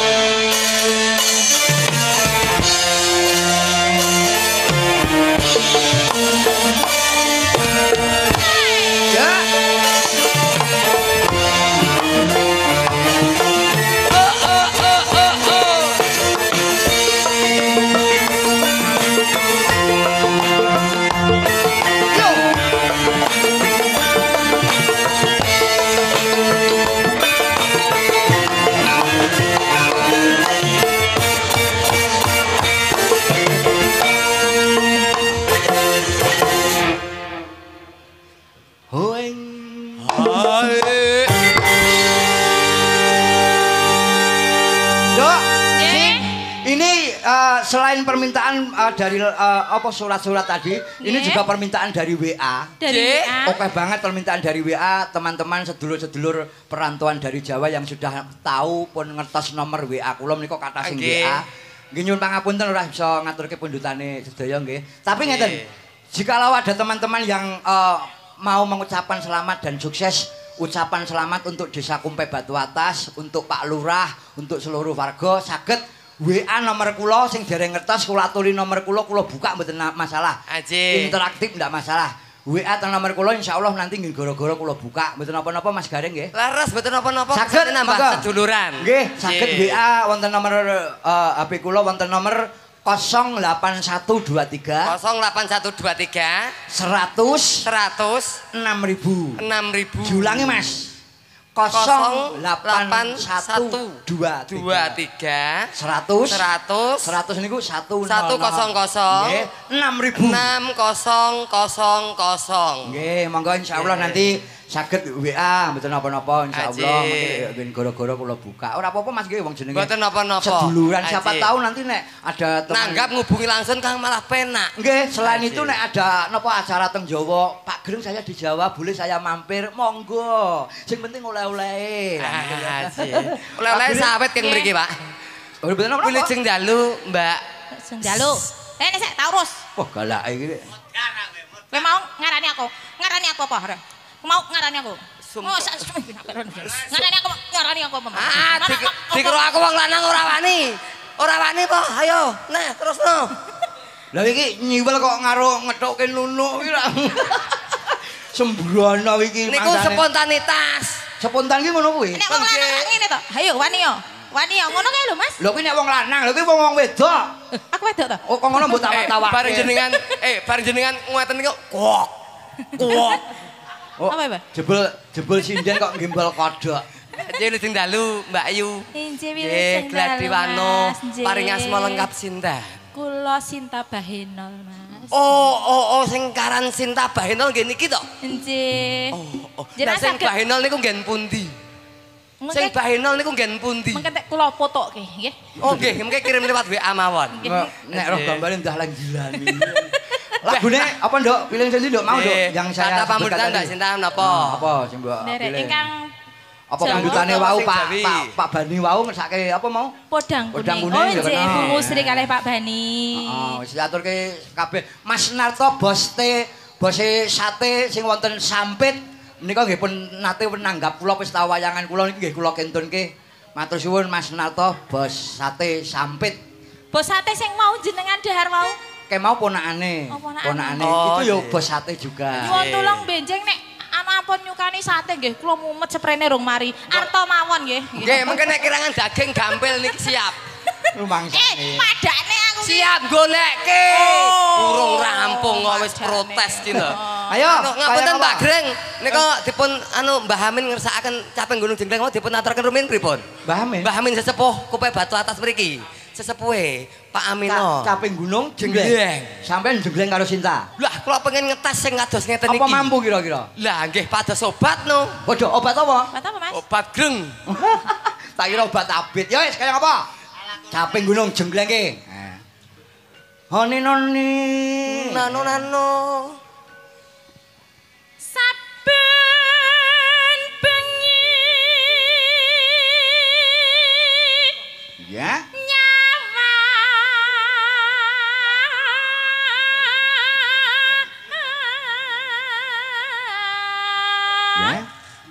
Ya. Selain permintaan uh, dari uh, apa surat-surat tadi, yeah. Ini juga permintaan dari W A. Dari W A. Oke banget permintaan dari W A teman-teman sedulur-sedulur perantauan dari Jawa yang sudah tahu pun ngertos nomor W A kula menika kathah sing W A. Nggih nyuwun pangapunten ora bisa ngaturke pundutane sedaya nggih. Tapi ngeten, jikalau ada teman-teman yang uh, mau mengucapkan selamat dan sukses, ucapan selamat untuk Desa Kumpai Batu Atas, untuk Pak Lurah, untuk seluruh warga saged W A nomor kula sing dereng ngertos kula aturi nomor kula kula buka mboten masalah. Aji. Interaktif ndak masalah. W A teng nomor kula insyaallah nanti nggih gara-gara kula buka mboten napa-napa Mas Gareng nggih. Laras mboten napa-napa saged nambah seduluran. Nggih, saged W A wonten nomor uh, H P kula wonten nomor nol delapan satu dua tiga nol delapan satu dua tiga seratus seratus enam ribu enam ribu. Diulangi Mas. nol delapan satu dua tiga seratus seratus seratus niku satu satu kosong kosong enam ribu enam kosong kosong kosong. Nggih, monggo insyaallah nanti saged W A mboten napa-napa insyaallah mungkin gara-gara kula buka. Ora apa-apa Mas nggih wong jenenge. Mboten napa-napa. Seduluran siapa tahu nanti nek ada teman nanggap ngubungi langsung Kang malah penak. Nggih, selain itu nek ada napa acara teng Jawa, Pak Greng saya di Jawa boleh saya mampir, monggo. Sing penting oleh-olehe. Oleh-oleh sawet keng mriki, Pak. Oh, mboten napa-napa. Pilih sing dalu, Mbak. Sing dalu. Eh nek sik Taurus. Wah, galake iki. Kowe mau ngarani aku. Ngarani aku apa? Mau ngarani aku. Oh, ngarani aku, ngarani aku apa? Ah, dikira aku wong lanang ora wani. Ora wani po, ayo. Nah, terusno. Lah iki nyiwel kok ngaro ngethukke nunuk iki ra. Sembrono iki niku spontanitas. Spontan iki ngono kuwi. Nek wong lanang ngene to. Ayo wani yo. Wani yo ngono kae lho, Mas. Lho kuwi nek wong lanang, lho kuwi wong wedok. Aku wedok to. Oh, kok ngono mbok tawak-tawak. Bareng jenengan eh bareng jenengan ngeten niku kok. Kok. Oh, apa, Pak? Jebul jebul sinden kok ngimbal kodhok. Jadi sing dalu Mbak Ayu. Injih wilujeng dalu. Gladiwano paring asma lengkap Sinta. Kula Sinta Bahenol, Mas. Oh, oh, oh sing karan Sinta Bahenol nggih niki to? Nggih. Oh, oh. Jenengan Lah sing saged- Bahenol niku nggen pundi? Sing Mengke Bahenol niku nggen pundi? mengke tek kula fotoke nggih. Oh nggih, mengke kirim lewat W A mawon. Nek roh gambare ndah lan gilani. Lagune apa Nduk? Pilih sing Nduk mau Nduk yang saya kata sebutkan pamuritan tadi. Mbak Sinta napa? Apa sing mbok Derek pilih? ingkang Apa Jawa. pangutane Apa wau sing Pak Jawi? Pak Pak Bani wau ngersake apa mau? podang Podang kuning. kuning, Oh ya nggih, kenal. Bu Musri kalih Pak Bani. Heeh, wis diaturke kabeh. Mas Narto bos te bose sate sing wonten Sampit menika nggih pun nate nanggap kula pesta wayangan kula niki nggih kula kentunke. Matur suwun Mas Narto bos sate Sampit. Bos sate sing mau jenengan dahar mau. Kayak mau ponakane. Oh, ponakane. Ponakane. Oh, Itu yo iya. bos sate juga. Nyuwun tulung benjing nek ana ampun nyukani sate nggih kula mumet seprene rong mari. Arto mawon nggih. Nggih, mengke nek kirangan daging gampil niki siap. Rumangsane. Eh, padane aku ki. Siap goleke. Oh. Urung rampung kok wis protes ki lho. Ayo, Anu, ngapunten kaya Pak apa? Greng, nika dipun anu Mbah Hamin ngersakaken caping Gunung Jengkleng mau dipun aturaken rumiyin pripun? Mbah Amin. Mbah Hamin sesepuh Kupe Batu Atas mriki. Sesepuhe Pak Amino. Ca- Caping gunung Jengleng. jengleng. Sampeyan jengleng karo Sinta. Lah kula pengen ngetes sing kados ngeten iki. Apa mampu kira-kira? Lah nggih pados obat no. Waduh, obat apa? Bat apa, Mas? Obat greng. Tak kira obat abit. Ya wis kaya apa? Caping gunung jenglenge. Honi noni. Nano nano. Saben bengi Ya. nyawa Ya.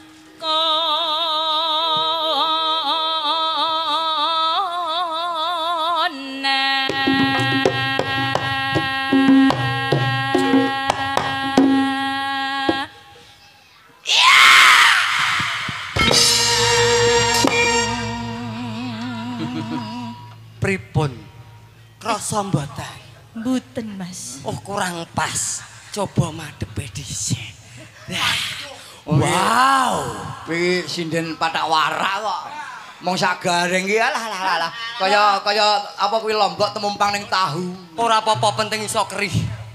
Pripun? Krasa mboten? Mboten, Mas. Oh kurang pas. Coba madhepe dhisik. Nah. Oh, Wow. Iki sinden patak warak kok. Mong sagareng iki alah alah alah. Kaya kaya apa kuwi lombok temumpang ning tahu. Ora apa-apa penting iso kerih.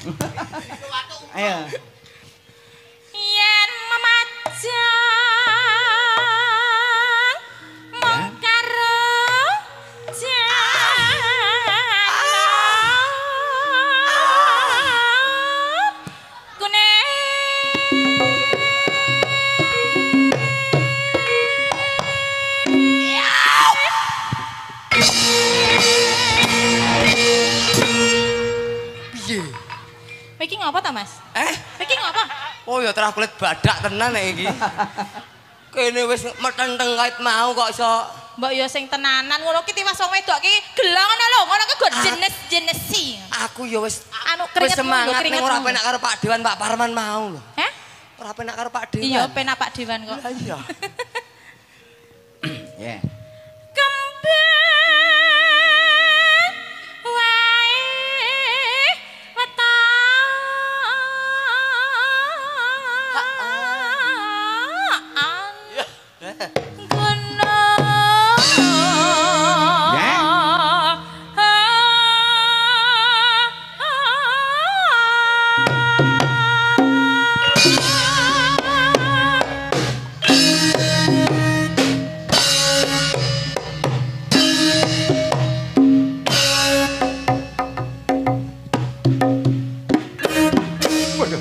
Ayo. Yen memajang mung karo jangan kuning. Piye? Iki ngapa ta, Mas? Eh? Iki ngapa? Oh ya terah kulit badak tenan nek iki. Kene wis metenteng kait mau kok iso. Mbok ya sing tenanan ngono ki tiwas wong wedok ki gelo ngono lho, ngono ki go jenis-jenesi. Aku ya wis Anu wis keringetmu lho, semangat ning keringetmu. ora penak karo Pak Dewan Pak Parman mau lho. Heh? Ora penak karo Pak Dewan. Iya, penak Pak Dewan kok. Iya. Ya. Kembang wae wetaan gunung. Ya. Waduh.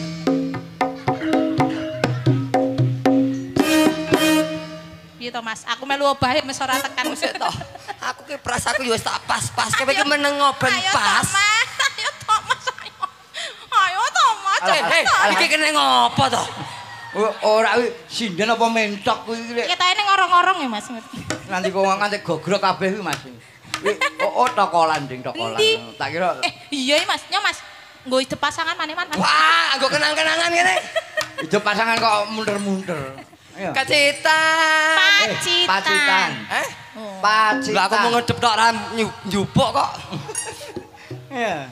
Piye to, Mas? Aku melu obahe wis ora tekan wis to. Aku ki pras aku ya wis tak pas-pas kowe ki meneng ngoben Ayo to, pas. Mas. Ayo to, Mas. Ayo. Ayo to, Mas. Eh, eh, iki kene ngopo to? Oh, ora kuwi sinden apa mentok kuwi Lek. Ketoke ning ngorong-ngorong ya, Mas. Nanti kok nganti gogrok kabeh kuwi Mas. Kuwi oh, oh tokolan ding tokolan. Endi? Tak kira Eh, iya Mas. Nyo, Mas. Nggo ide pasangan maneman, Mas. Wah, anggo kenang-kenangan kene. hidup pasangan kok mundur-mundur. Ayo. Kacitan. Pacitan. Pacitan. Eh? Pacitan. Lah aku mau ngedep tok ora nyu- njupuk kok. Iya.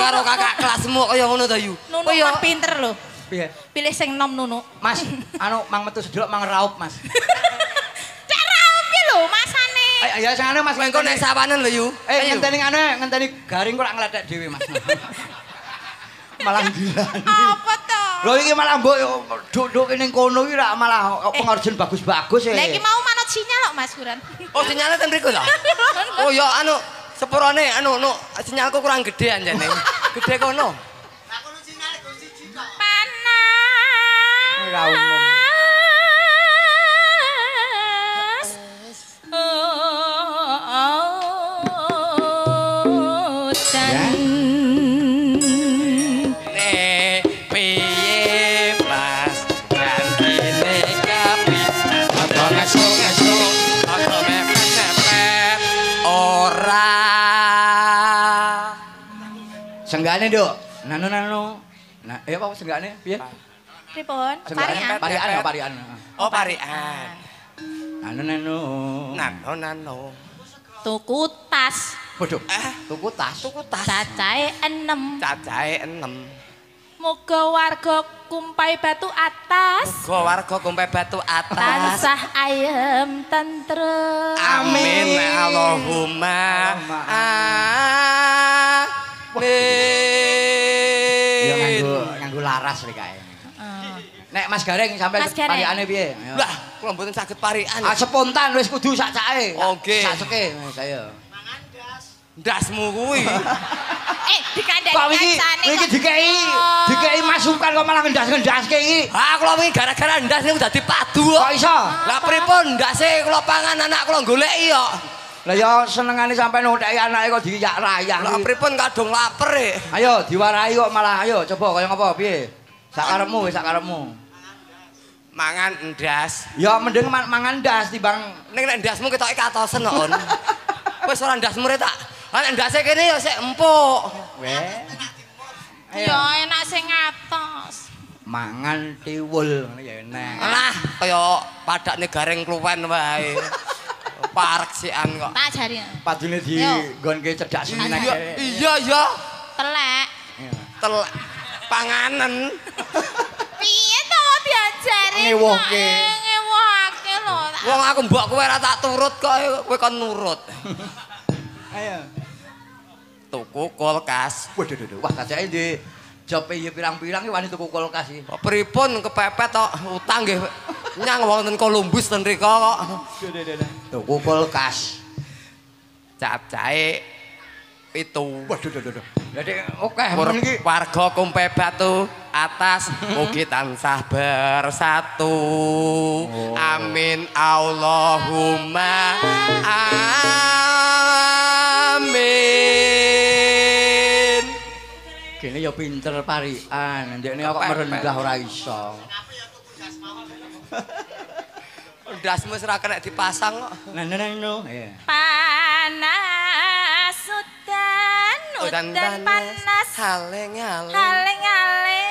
karo kakak kelasmu kaya ngono ta Yu. Nunu kan pinter lho. Piye? Pilih sing nom Nunu. Mas, anu mang metu sedulur mang raup, Mas. Cek raup ki lho masane. Ayo ya sing anu Mas Engko nek sawanen lho Yu. Eh ngenteni anu ngenteni garing kok ngledek dhewe Mas. Malah gilani. Apa to? Lho iki malah mbok duk-duk ning kono iki ra malah pengarjen bagus-bagus e. Lah iki mau manut sinyal kok Mas Kuran. Oh sinyalnya ten mriku ta? Oh ya anu sepurane anu no sinyalku kurang gede anjane. Gede kono. Lah kono sinyale go siji kok. Panas. Ora umum. Senggane, Nduk. Nanu-nanu. Nah, ya apa senggane? Piye? Pripun? Parian. Parian ya, parian. Oh, parian. Nanu-nanu. Nano nano. Tuku tas. Waduh. Eh, tuku tas. Tuku tas. Cacahe enam. Cacahe enam. Muga warga Kumpai Batu Atas. Muga warga Kumpai Batu Atas. Tansah ayem tentrem. Amin. Allahumma. Ya nganggo nganggo laras rek kae. Nek Mas Gareng sampai pariane piye? Lah, kula mboten saged parian. Ah spontan wis kudu sak cake. Oke. Sak seke saya. Mangan das. Ndasmu kuwi. Eh, dikandani Kok iki kancane. iki dikei dikei masukan kok malah ngendas-ngendaske iki. Ah, kula wingi gara-gara ndas niku dadi padu kok. Kok iso? Lah pripun ndase kula pangan anak kula goleki kok. Lah ya senengane sampean ngeteki anake kok diyak rayah. Lah pripun kadung lapar e. Ayo diwarahi kok malah ayo coba kaya ngapa piye? Sak karepmu wis sak karepmu. Mangan ndas. Ya mending man mangan ndas timbang Ning nek ndasmu ketoke katosen kok, On. Wis ora ndasmu rek tak. Lah nek ndase kene ya sik empuk. weh Ya enak sing atos. mangan tiwul ngono ya enak. Lah kaya padakne Gareng Kluwen wae. Parek sian kok. Tak ajari. Padune di nggonke cedhak sini nek. Iya iya. Telek. Telek panganen. Piye to diajari? Ngewohke. Ngewohke lho. Wong aku mbok kowe ora tak turut kok kowe kon nurut. Ayo. Tuku kulkas. Waduh duh wah kacake di jope ya pirang-pirang iki wani tuku kulkas iki. Kok pripun kepepet tok utang nggih nyang wonten Columbus ten mriko kok. Tuku kulkas. Cacahe pitu. Waduh duh duh. Jadi oke War- men iki. warga Kumpai Batu Atas mugi tansah bersatu. Amin Allahumma amin. Kene ya pinter parian, ndekne kok merendah ora iso. Ndasmu wis ora kena dipasang kok. Nah nah nah. Iya. Panas udan, Udan udan panas. Haleng-haleng. Haleng-haleng.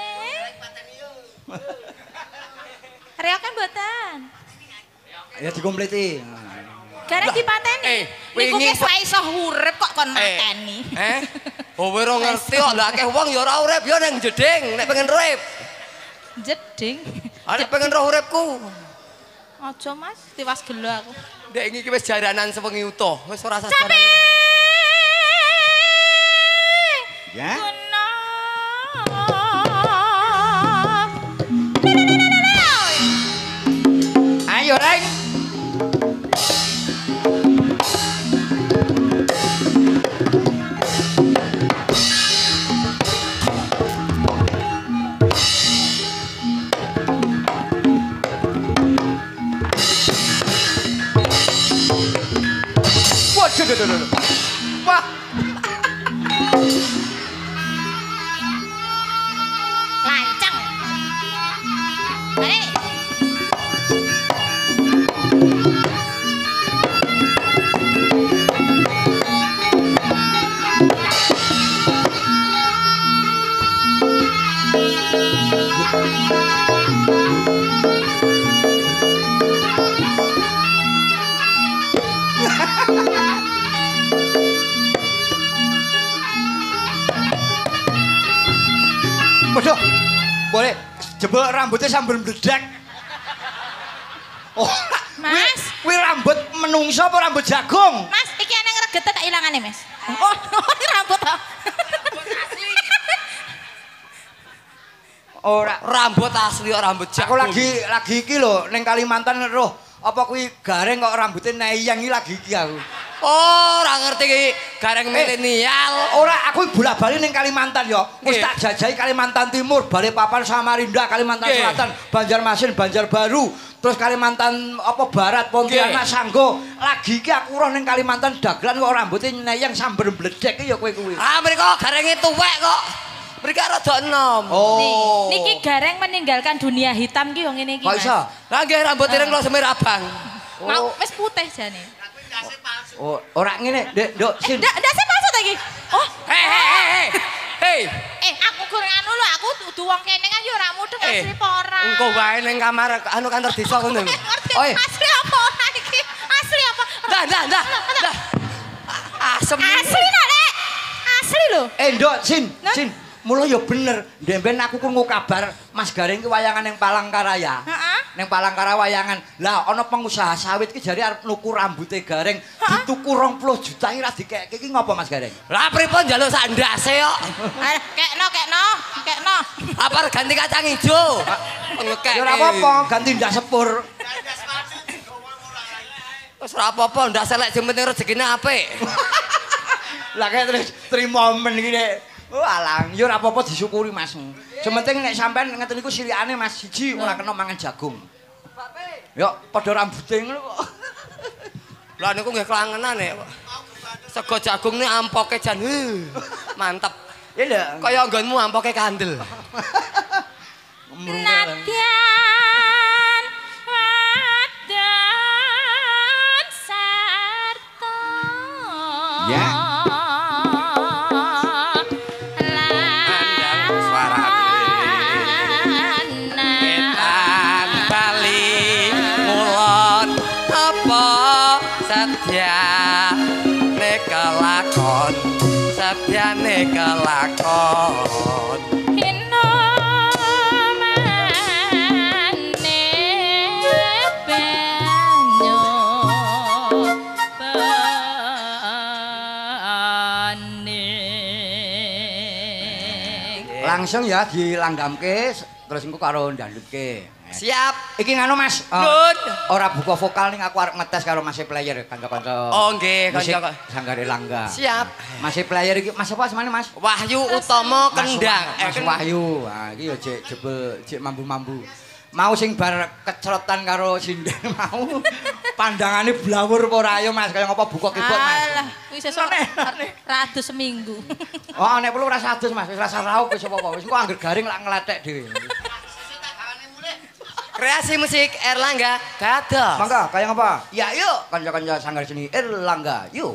Reok kan buatan. Ya dikompleti. Gareng dipateni. eh, Niku wingi wis ora iso urip kok kon Eh, mateni. eh, kowe ora ngerti kok lah akeh wong ya ora urip ya ning jeding nek pengen urip. Jeding. Ah, nek pengen roh uripku. Aja Mas, tiwas gelo aku. Ndek iki wis jaranan sewengi utuh, wis ora usah Capek. jaranan. Ya. Ayo Reng. Waduh, duh, duh, duh. Wah. Lancang. Ini. Jebul rambutnya sambil mledek. Oh, Mas. Kuwi rambut menungso apa rambut jagung? Mas, iki ana ngregete tak ilangane, Mas. Oh, ini rambut toh. Ora Rambut asli kok rambut jagung. aku lagi lagi iki lho ning Kalimantan roh. Apa kuwi gareng kok rambutnya neyang iki lagi iki aku. Oh, ora ngerti iki gareng milenial. Ora aku bolak-balik ning Kalimantan yo. Wis Nggih. tak jajahi Kalimantan Timur, Balikpapan, Samarinda, Kalimantan Nggih. Selatan, Banjarmasin, Banjarbaru, terus Kalimantan apa Barat, Pontianak, Nggih. Sanggo. Lagi iki aku roh ning Kalimantan dagelan kok rambutnya neyang sambar mbledek iki ya kowe kuwi. Ah, mriko garenge tuwek kok. Mriko rada enom. Oh. Niki gareng meninggalkan dunia hitam ki yo ngene iki, Kok Mas. iso? Lah nggih rambut ireng kula semir abang. Mau wis putih jane. Oh, ora ngene, Dek, Nduk, Eh, Sin. ndak ndak sih maksud iki. Oh, Hei hei hei. Hei. eh aku kurang anu lho, aku dudu wong kene kan yo ora mudeng Eh, asli apa ora. engko wae ning kamar anu kantor desa ngono lho. Oi. Asli apa ora iki? Asli apa? Dah dah dah. Dah. Asem. Asli nak, Dek. Asli lho. Eh, Nduk, Sin, Sin. Mula ya bener, ndemben aku krungu kabar Mas Gareng ki wayangan ning Palangkaraya. Heeh. Ning Palangkaraya wayangan. Lah ana pengusaha sawit ki jare arep nuku rambute Gareng, dituku rong puluh juta iki ra dikekke iki ngopo Mas Gareng? Lah pripun njaluk sak ndase kok. Alah, kekno, kekno, kekno. Apa ganti kacang ijo? Ngekek. Ya ora apa-apa, ganti ndak sepur. Wis ora apa-apa, ndak selek sing penting rezekine apik. Lah kayak terus trimo men iki nek. Oh alang, ya ora apa-apa disyukuri Mas. Sementing nek sampean ngeten niku silikane Mas siji ora kena mangan jagung. Yo padha rambute ngono kok. Lah niku nggih kelangenan ya. Sego jagung ini ampoke jan. huh, Mantep. Ya ndak. Kaya nggonmu ampoke kandel. Nadyan wadan sarta. Ya. Andang suarane. Ketan bali ngulon apa setia nek kelakon setiane kelakon. Hino mane banyo paning. Langsung ya dilanggamke terus engko karo ndandutke. Siap. Iki nganu Mas. eh, Nun. Ora buka vokal ning aku arep ngetes karo Mas player kanca-kanca. Oh nggih, musik kanca. Sanggare Langga. Siap. Mas player iki Mas apa asmane Mas? Wahyu Utomo Mas Kendang. Wah- Mas Ken- Wahyu. Ah iki ya jek jebel jek mambu-mambu. Mau sing bar kecrotan karo sinden mau. Pandangane blawur apa ora ayo Mas kaya ngapa buka keyboard Mas. Alah, wis sesuk radu seminggu. Oh nek perlu ora sadus Mas, wis rasa raup wis apa-apa. Wis engko angger garing lak ngletek dhewe. Kreasi musik Erlangga dados. Mangga kaya ngapa? Ya yuk kanca-kanca sanggar seni Erlangga. Yuk.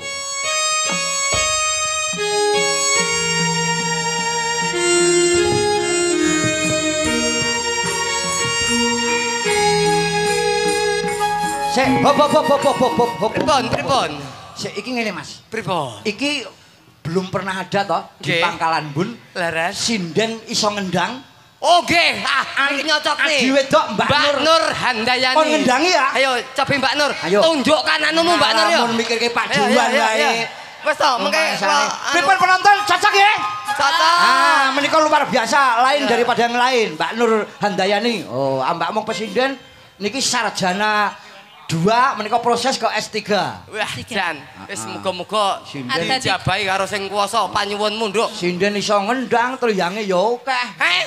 Sik, hop hop hop hop hop hop hop hop. Pripun, pripun? Sik iki ngene Mas. Pripun? Iki belum pernah ada toh di Nggih. Pangkalan Bun. Laras. Sinden iso ngendang. Oh nggih, ah iki nyocok nih. Adi wedok Mbak Nur. Nur Handayani. Kon ngendangi ya? Ayo cobi Mbak Nur. Ayo. Tunjukkan anumu Mbak Nur ya. Lamun mikirke Pak Ayo, Juan ayo, ayo, wae. ayo. Wes to, mengke Pembahasannya. anu- Pripun penonton cocok ya? Cocok. Ah, menika luar biasa, lain daripada yang lain. Mbak Nur Handayani. Oh, Mbak Mong Presiden niki sarjana dua menika proses ke S tiga. Wah, Jan, wis muga-muga Sinden. dijabahi karo sing kuwasa panyuwunmu, Nduk. Sinden iso ngendang triyange ya akeh. Heh.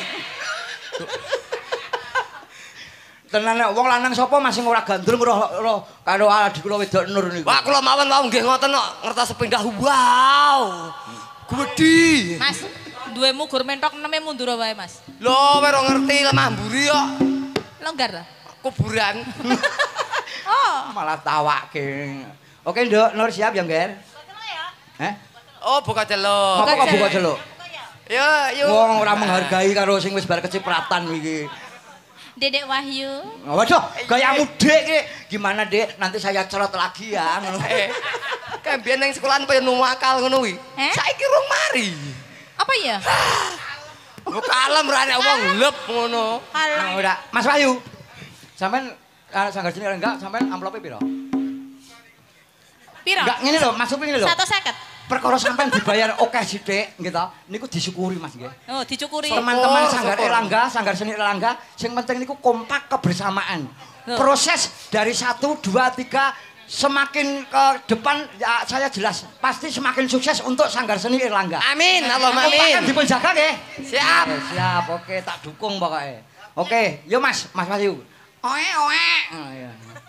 Tenan nek wong lanang sapa Mas sing ora gandrung roh roh karo adik kula wedok Nur niku. Wah, kula mawon wau nggih ngoten kok ngertos sepindah. Wow. Gwedi. Mas, duwemu gur mentok eneme mundur wae, Mas. Lho, kowe ora ngerti lemah mburi kok. Longgar ta? Kuburan. Oh, Malah tawake. Oke, Nduk, Nur siap ya, Ngger? Heh? Oh, buka celuk. Apa kok buka celuk? Yo, yo. Wong ora menghargai karo sing wis bar kecipratan iki. Dedek Wahyu. Waduh, gayamu Dek iki. Gimana, Dek? Nanti saya cerot lagi ya. ngono. Eh, kayak biyen ning sekolahan pengen nuwakal ngono kuwi. Eh? Saiki rung mari. Apa ya? Kalem ra nek wong lep ngono. Nah, udah. Mas Wahyu. Sampean uh, sanggar seni enggak sampean amplope piro? Piro? Enggak ngene lho, masuk ngene lho. seratus seket. Perkara sampean dibayar oke sithik nggih to. Niku disyukuri Mas nggih. Oh, dicukuri. Teman-teman sanggar Erlangga, sanggar seni Erlangga, sing penting niku kompak kebersamaan. Proses dari satu, dua, tiga semakin ke depan ya, saya jelas pasti semakin sukses untuk sanggar seni Erlangga. Amin, Allahumma amin. Dipun jaga nggih. Siap. Oke, siap, oke, tak dukung pokoknya. Oke, yo Mas, Mas Wahyu. Oe oe. Oh, iya.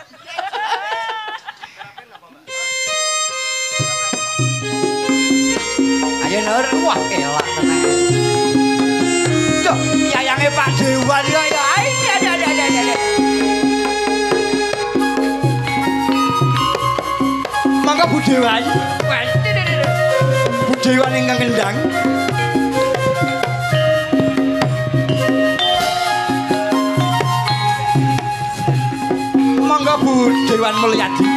Ayo Nur, wah elak tenan. Cok, yayange Pak Dewan yo ya. Ayo, ada ada ada ada. Mangga Bu Dewan. Bu Dewan ingkang kendang. Mangga Bu Dewan Mulyadi.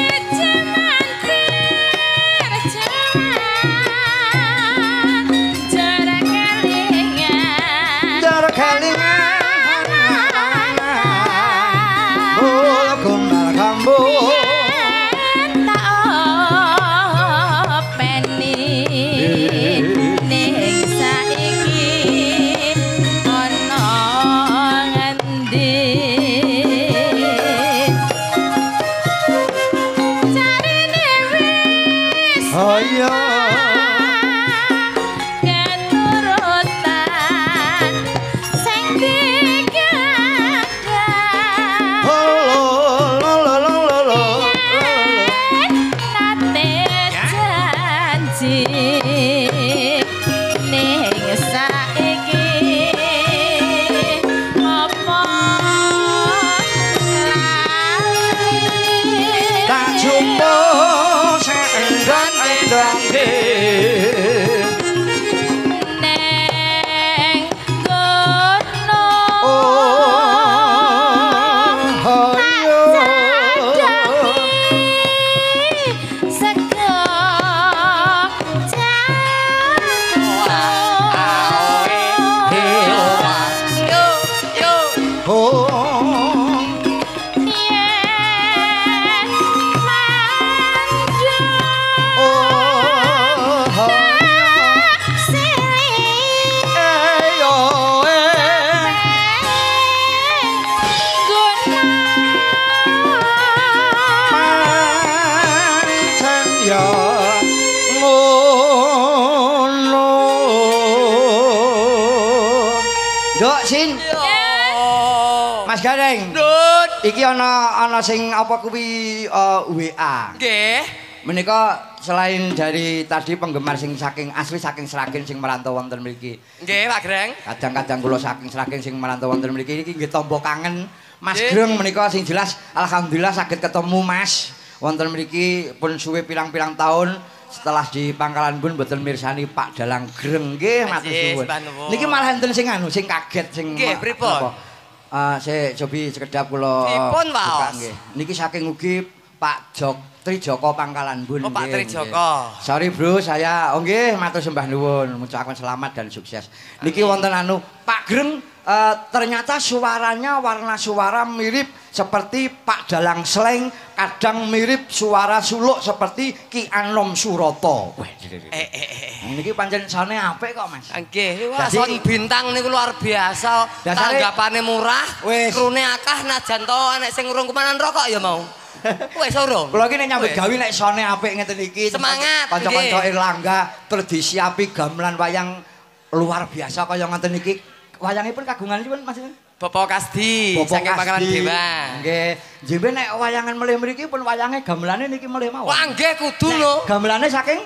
Mas Gareng. Dut. Iki ana ana sing apa kuwi uh, W A. Nggih. Menika selain dari tadi penggemar sing saking asli saking Sragen sing merantau wonten mriki. Nggih, Pak Greng. Kadang-kadang kula saking Sragen sing merantau wonten mriki iki nggih tampa kangen. Mas Greng menika sing jelas alhamdulillah saged ketemu Mas wonten mriki pun suwe pirang-pirang tahun. Setelah di Pangkalan Bun mboten mirsani Pak Dalang Greng nggih matur suwun. Niki malah enten sing anu sing kaget sing nggih pripun? Eh saya cobi sekedap kula Dipun waos. nggih. Niki saking ugi Pak Jok Trijoko Pangkalan Bun. Oh Pak Trijoko. Sorry Bro, saya oh nggih matur sembah nuwun, ngucapkan selamat dan sukses. Niki wonten anu Pak Greng uh, ternyata suaranya warna suara mirip seperti Pak Dalang Sleng, kadang mirip suara suluk seperti Ki Anom Suroto. Eh eh eh. Niki pancen sone apik kok Mas. Nggih, wah son bintang niku luar biasa. Tanggapane murah, krune akeh najan to nek sing urung kumanan rokok ya mau. Wes urung. Kula iki nek nyambut gawe nek sone apik ngeten iki. Semangat. Kanca-kanca Erlangga terus disiapi gamelan wayang luar biasa kaya ngoten iki. Wayangipun kagunganipun Mas. Bapak Kasdi saking Pangkalan Dewa. Nggih. Jembe nek wayangan melih mriki pun wayange gamelane niki melih mawon. Wah nggih kudu lho. Gamelane saking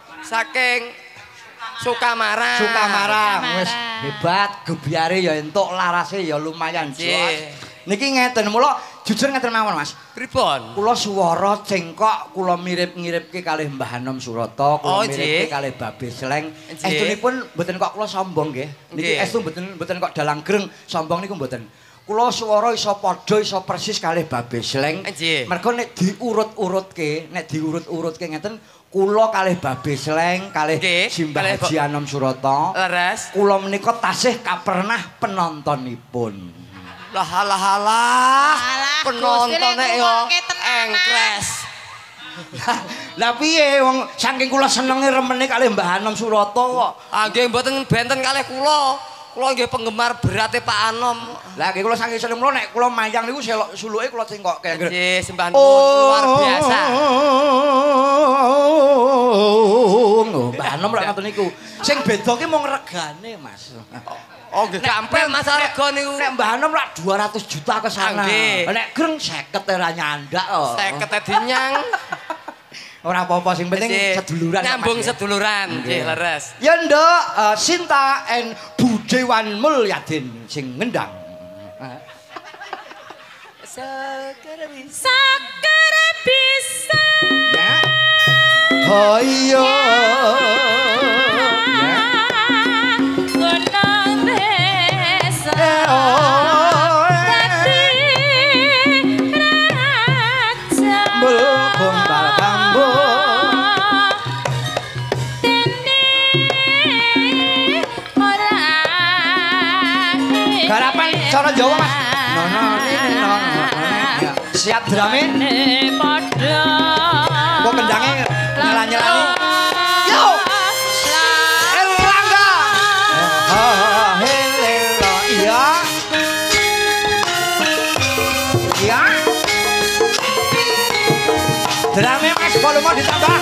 saking Sukamara. Sukamara. Wis hebat, gebyare ya entuk, larase ya lumayan jelas. Niki ngeten, mula jujur ngeten mawon Mas. Pripun? Kula swara cengkok, kula mirip-miripke kalih Mbah Anom Suroto, kula miripke kalih Babe Sleng. Estunipun mboten kok kula sombong nggih. Niki estu mboten mboten kok Dalang Greng, sombong niku mboten. kula swara iso padha iso persis kalih Babe Sleng. Mergo nek diurut-urutke, nek diurut-urutke ngeten kula kalih Babe Sleng, kalih Simbah Haji Anom Surata. Leres. Kula menika tasih kapernah penontonipun. Lah halah halah. Penontonnya yo engkres. Lah piye wong saking kula senenge remene kalih Mbah Anom Surata kok. Ah nggih mboten benten kalih kula. Kula nggih penggemar berate Pak Anom. Lah nggih kula saking seneng kula nek kula mayang niku selok suluke kula cengkokke. Nggih sembah luar biasa. Oh, Mbah Anom lak ngoten niku. Sing beda ki mung regane, Mas. Oh nggih gampil Mas rega niku. Nek Mbah Anom lak dua ratus juta ke sana. Nek greng seket ora nyandak kok. seket e dinyang. Ora apa-apa sing penting seduluran. Nyambung seduluran, nggih leres. Ya nduk, uh, Sinta and Budewan Mulyadin sing ngendang. Sakare bisa. Sakare bisa. Ya. Oh iya. Gunung desa. Garapan cara Jawa Mas. Nono nono. Siap drame. Kok kendange nyela-nyelani. Yo. Erlangga. Ah, hello. Iya. Iya. Drame Mas volume ditambah.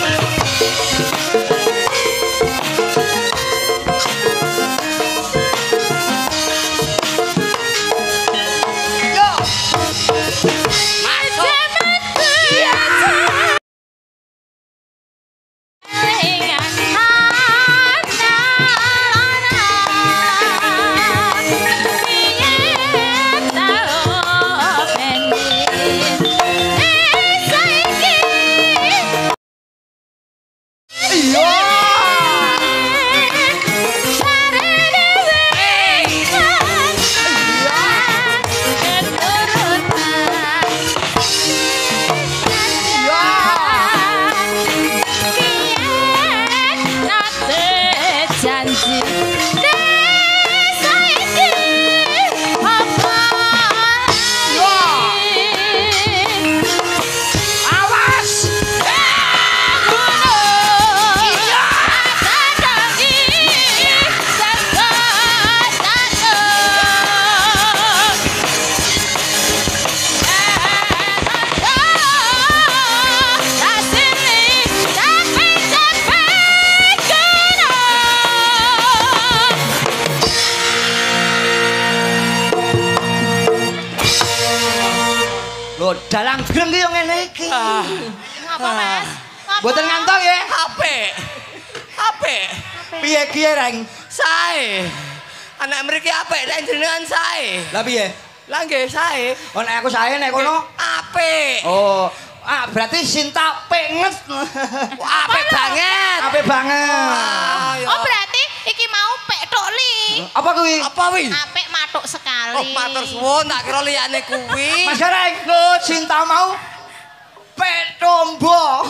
Dalang greng ki yo ngene iki. Ngapa Mas? Mboten ngantuk ya? Apik. Apik. Piye ki Reng? Sae. Anak mriki apik nek jenengan sae. Lah piye? Lah nggih sae. Oh nek aku sae nek kono apik. Oh, ah berarti Sinta penget. Apik banget. Apik banget. Oh berarti iki mau pek tok li. Apa kuwi? Apa kuwi? Apik matuk sekali. Oh matur suwun tak kira liyane kuwi. Mas Gareng, lho Sinta mau pek tombo.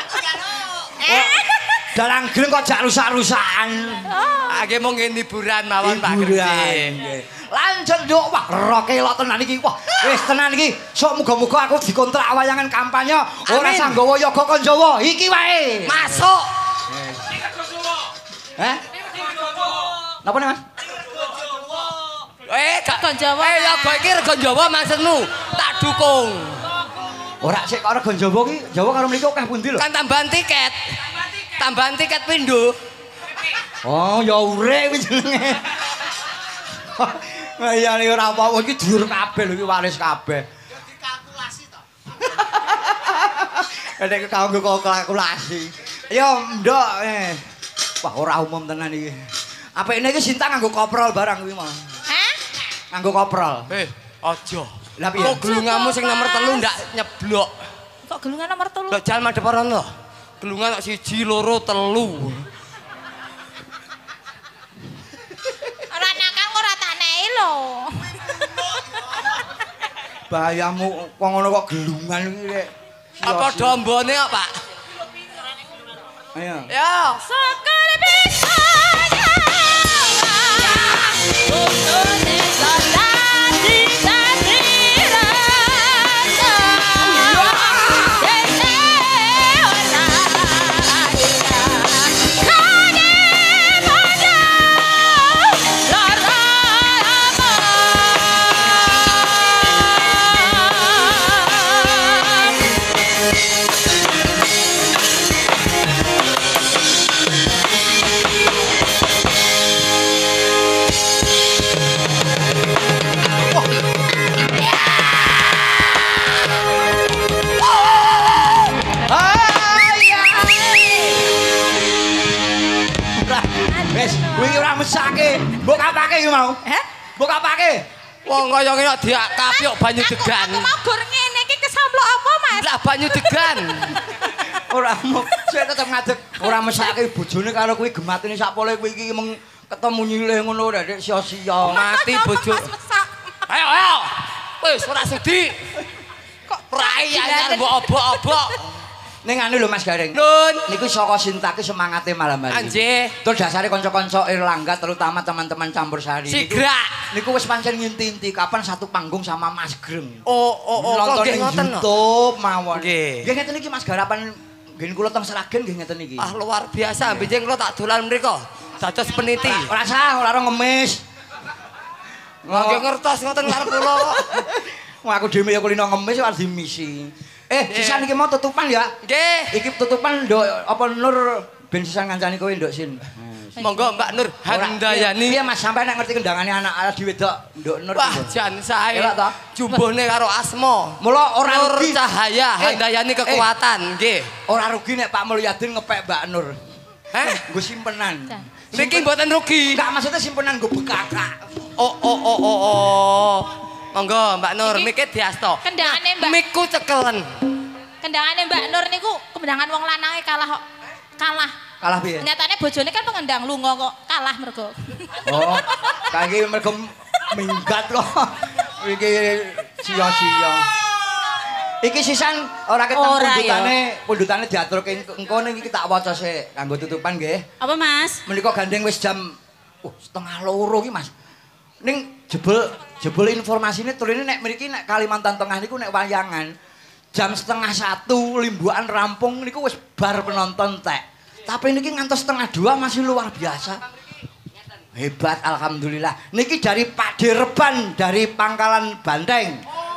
Eh? Dalang greng kok jak rusak-rusakan. Ah nggih mung hiburan mawon Pak Gresik. Lanjut nduk, wah roke lok tenan iki. Wah, wis tenan iki. Sok muga-muga aku dikontrak wayangan kampanye ora sanggawa yoga Konjawa. Iki wae. Masuk. Heh? Napa nih Mas? Eh, gak Konjawa. Eh, yoga iki rego Jawa maksudmu. Tak dukung. Ora sik kok rego Jawa ki, Jawa karo mriki akeh pundi lho. Kan tambahan tiket. Tambahan tiket pindho. Oh, ya urek kuwi jenenge. Ya nek ora apa-apa iki dhuwur kabeh lho iki waris kabeh. Ya dikalkulasi to. Nek kanggo kalkulasi. Ya ndok eh. Wah ora umum tenan iki. Apikne iki Sinta nganggo koprol barang kuwi mah. Hah? Nganggo koprol. Eh, aja. Lah piye? Kok gelunganmu sing nomor telu ndak nyeblok. Kok gelungan nomor telu? Lah jalan madhep ora lho. Gelungan kok siji, loro, telu. Ora nakal ora tak nei lho. Bahayamu kok ngono kok gelungan iki rek. Apa dombone kok, Pak? Ayo. Ya. Sekar bisanya. Sotone salah di kadirana. Dene ora. Kane pada lara Wes, kuwi ora mesake. Mbok kapake iki mau. Heh? Mbok kapake. Wong kaya ngene diakapi kok banyu degan. Aku mau gur ngene iki kesamplok apa, Mas? Lah banyu degan. Ora mau sik tetep ngadeg. Ora mesake bojone karo kuwi gematine sakpole kuwi iki meng ketemu nyilih ngono rek sia-sia. Mati bojo. Ayo ayo. Wis ora sudi. Kok Rai anyar mbok obok-obok. Ning anu lho Mas Gareng. Nun. Niku saka Sintake semangate malam hari. Anjih. Terus dasare kanca-kanca Erlangga terutama teman-teman campur sari. Sigrak. Niku wis pancen nginti-inti kapan satu panggung sama Mas Greng. Oh oh oh kok nggih ngoten. YouTube mawon. Nggih. Nggih ngeten iki Mas garapan nggih kula teng Seragen nggih ngeten iki. Ah luar biasa, benjing kula tak dolan mriko. Dados peniti. Ora sah, ora ora ngemis. Nggih ngertos ngoten karo kula kok. Wah aku dhewe ya kulino ngemis ora dimisi. Eh, sisan iki mau tutupan ya? Nggih. Iki tutupan nduk apa Nur ben sisan ngancani kowe nduk Sin. Monggo Mbak Nur Handayani. Iya Mas, sampai nek ngerti kendangane anak ala diwedok nduk Nur. Wah, jan sae. Elok to? Jumbone karo Asma. Mula ora Nur rugi Cahaya, Eh, Handayani kekuatan, nggih. Ora rugi nek Pak Mulyadin ngepek Mbak Nur. Heh, Nggo simpenan. niki mboten rugi. Enggak maksudnya simpenan nggo bekakak. Oh oh oh oh oh. Monggo Mbak Nur, Iki miki diasto. kendangane Mbak. Mikku cekelen. Kendangane Mbak Nur niku kemendangan wong lanange kalah kok. Kalah. Kalah piye? Nyatane bojone kan pengendang lunga kok kalah mergo. Oh, kaki mergo minggat kok. Iki sia-sia. Iki sisan ora ketang Ora, pundutane, pundutane diaturke engko ning iki tak waca sik kanggo tutupan nggih. Apa Mas? Menika gandeng wis jam uh, setengah loro iki Mas. Ning jebul jebul informasine turune nek mriki nek Kalimantan Tengah niku nek wayangan jam setengah satu limbukan rampung niku wis bar penonton tek. Tapi niki ngantos setengah dua masih luar biasa. Hebat alhamdulillah. Niki dari Pak Dirban dari Pangkalan Banteng.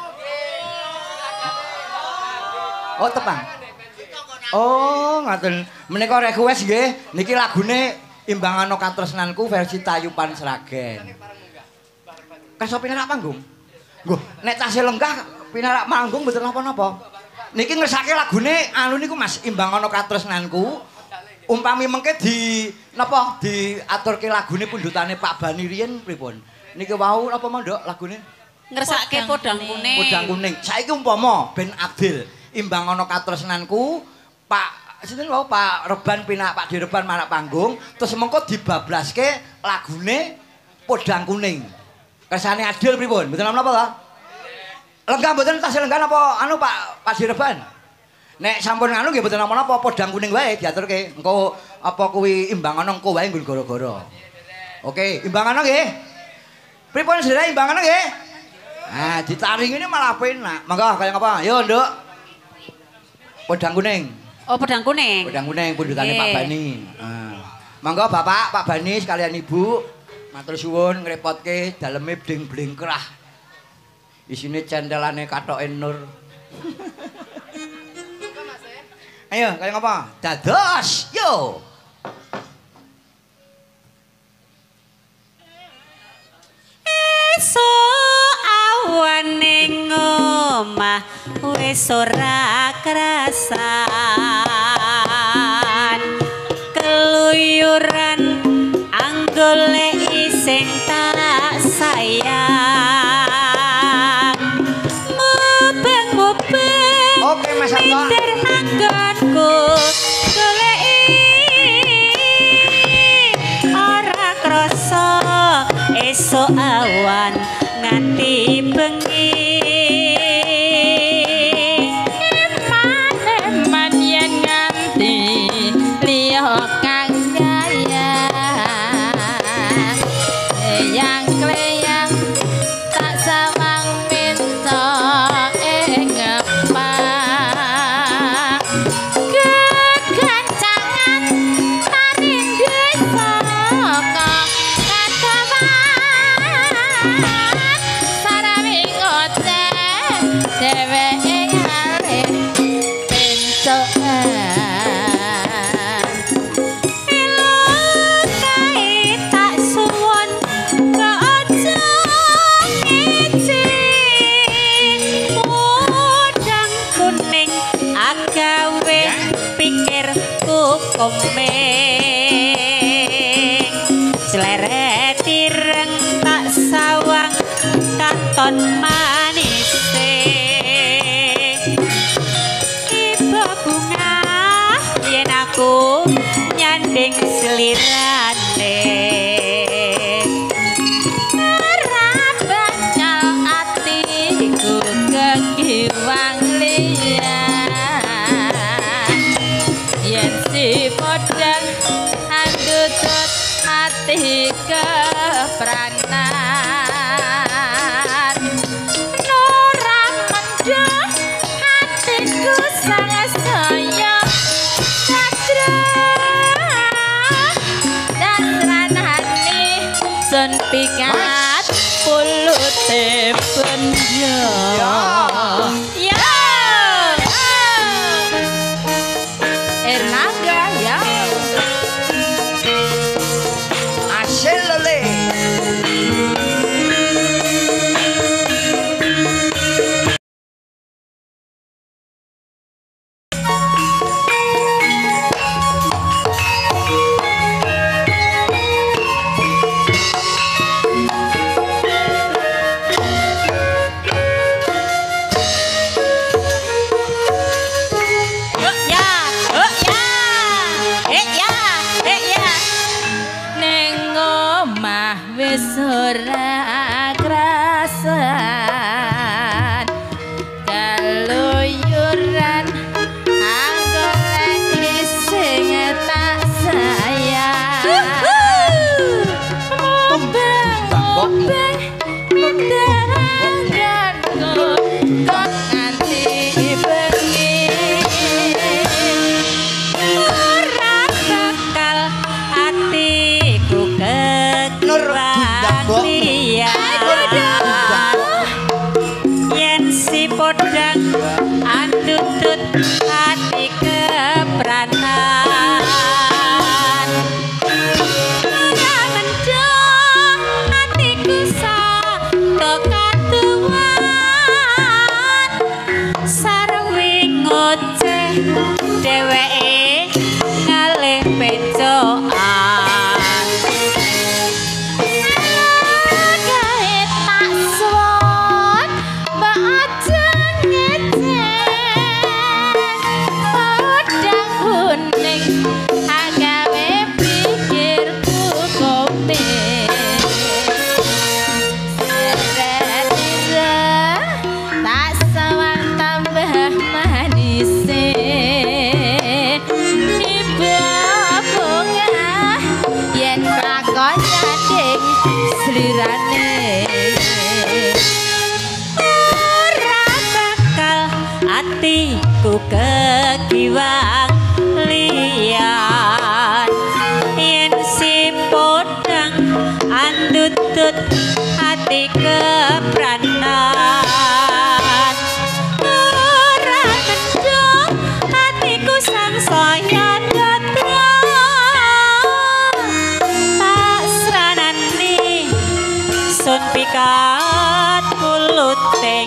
Oh tepang. Oh ngaten. Menika request nggih. Niki lagune Imbangano Katresnanku versi Tayupan Sragen. Kasih pinarak panggung. Nggo, nek tasih lenggah pinarak manggung mboten napa-napa. Niki ngersake lagune anu niku Mas, Imbangano Katresnanku. Umpami mengke di napa diaturke lagune pundutane Pak Bani riyen pripun? Niki wau apa mondok lagune? Ngersake podang kuning. Podang kuning. Saiki umpama Ben Adil, Imbangano Katresnanku, Pak sinten wau Pak Reban pinak Pak Dirban marak panggung, terus mengko dibablaske lagune Podang Kuning. Kersane Adil pripun? Mboten napa ta? Lenggah mboten tasih lenggah napa anu Pak Pak Dirban? Nek sampun anu nggih mboten napa-napa Podang Kuning wae diaturke. Engko apa kuwi Imbangano engko wae nggon gara-gara. Oke, Imbangano nggih. Pripun sedherek Imbangano nggih? Nah, ditaring ini malah penak. Mangga kaya ngapa? Yo, Nduk. Podang Kuning. Oh, podang kuning. Podang Kuning pundutane Nggih. Pak Bani. Nah. Mangga Bapak, Pak Bani sekalian Ibu, matur suwun ngrepotke daleme bling-blingkrah. Isine centelane kathoke Nur. Ayo, kaya ngapa? Dados, yo. Esuk awan ning omah wis ora krasan. Keluyuran anggoleki sing tak sayang. Mubeng-mubeng Oke, Mas Sabto. minder anggonku goleki ora krasa esuk awan nganti bengi ngepang kegancangan taring desaka kataman sarami ngoceh dheweke ngalih pencokan komeng seleret ireng tak sawang kanton manise iba bunga yen aku nyanding selirane rabancal atiku kegiwang podang andutut hati kepranan nurang menduh hatiku sangat saya sadra dan ranani sun pikat pulute benjo ya ora krasan kaluyuran anggone sing tak sayang ombeng mudahan kok nganti bengi ora bakal atiku kekiwang yen si podang andutut hati kepranan ora mendung hatiku sato katuan sarwi ngoceh dheweke ngalih pecokan hatiku kekiwang liyan yen si podang andutut hati kepranan ora mendung hatiku sangsaya datang tak sranani sun pikat puluting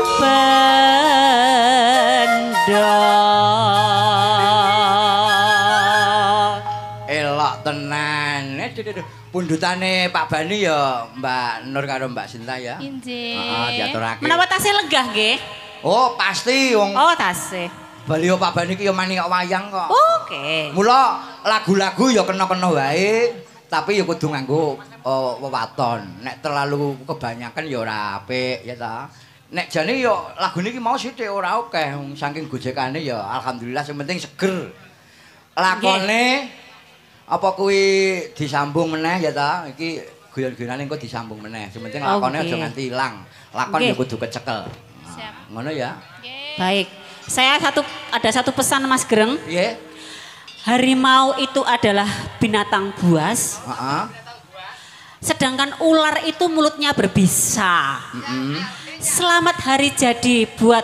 elok tenan. Pundutane Pak Bani ya Mbak Nur karo Mbak Sinta ya. Injih. Heeh, diaturake. Menawa tasih legah nggih? Oh, pasti wong. Oh, tasih. Beliau Pak Bani ki ya mani kok wayang kok. Oke. Mula lagu-lagu ya kena-kena wae, tapi ya kudu nganggo uh, wewaton. Nek terlalu kebanyakan ya ora apik ya ta. Nek jane ya lagu niki mau sithik ora akeh saking gojekane ya alhamdulillah sing penting seger. Lakone apa kuwi disambung meneh ya ta? Iki guyon-guyonane engko disambung meneh. Sing penting lakone aja nganti ilang. Lakon ya kudu kecekel. Siap. Ngono ya. Baik. Saya satu ada satu pesan Mas Greng. Iya. Harimau itu adalah binatang buas. Heeh. Sedangkan ular itu mulutnya berbisa. Mm-hmm. Selamat hari jadi buat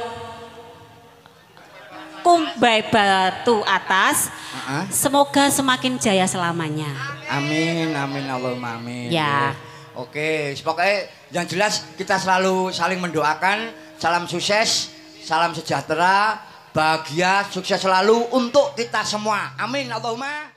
Kumbai Batu Atas. Uh-huh. Semoga semakin jaya selamanya. Amin, amin, Allahumma amin. Ya. Oke, pokoknya yang jelas kita selalu saling mendoakan. Salam sukses, salam sejahtera, bahagia, sukses selalu untuk kita semua. Amin, Allahumma.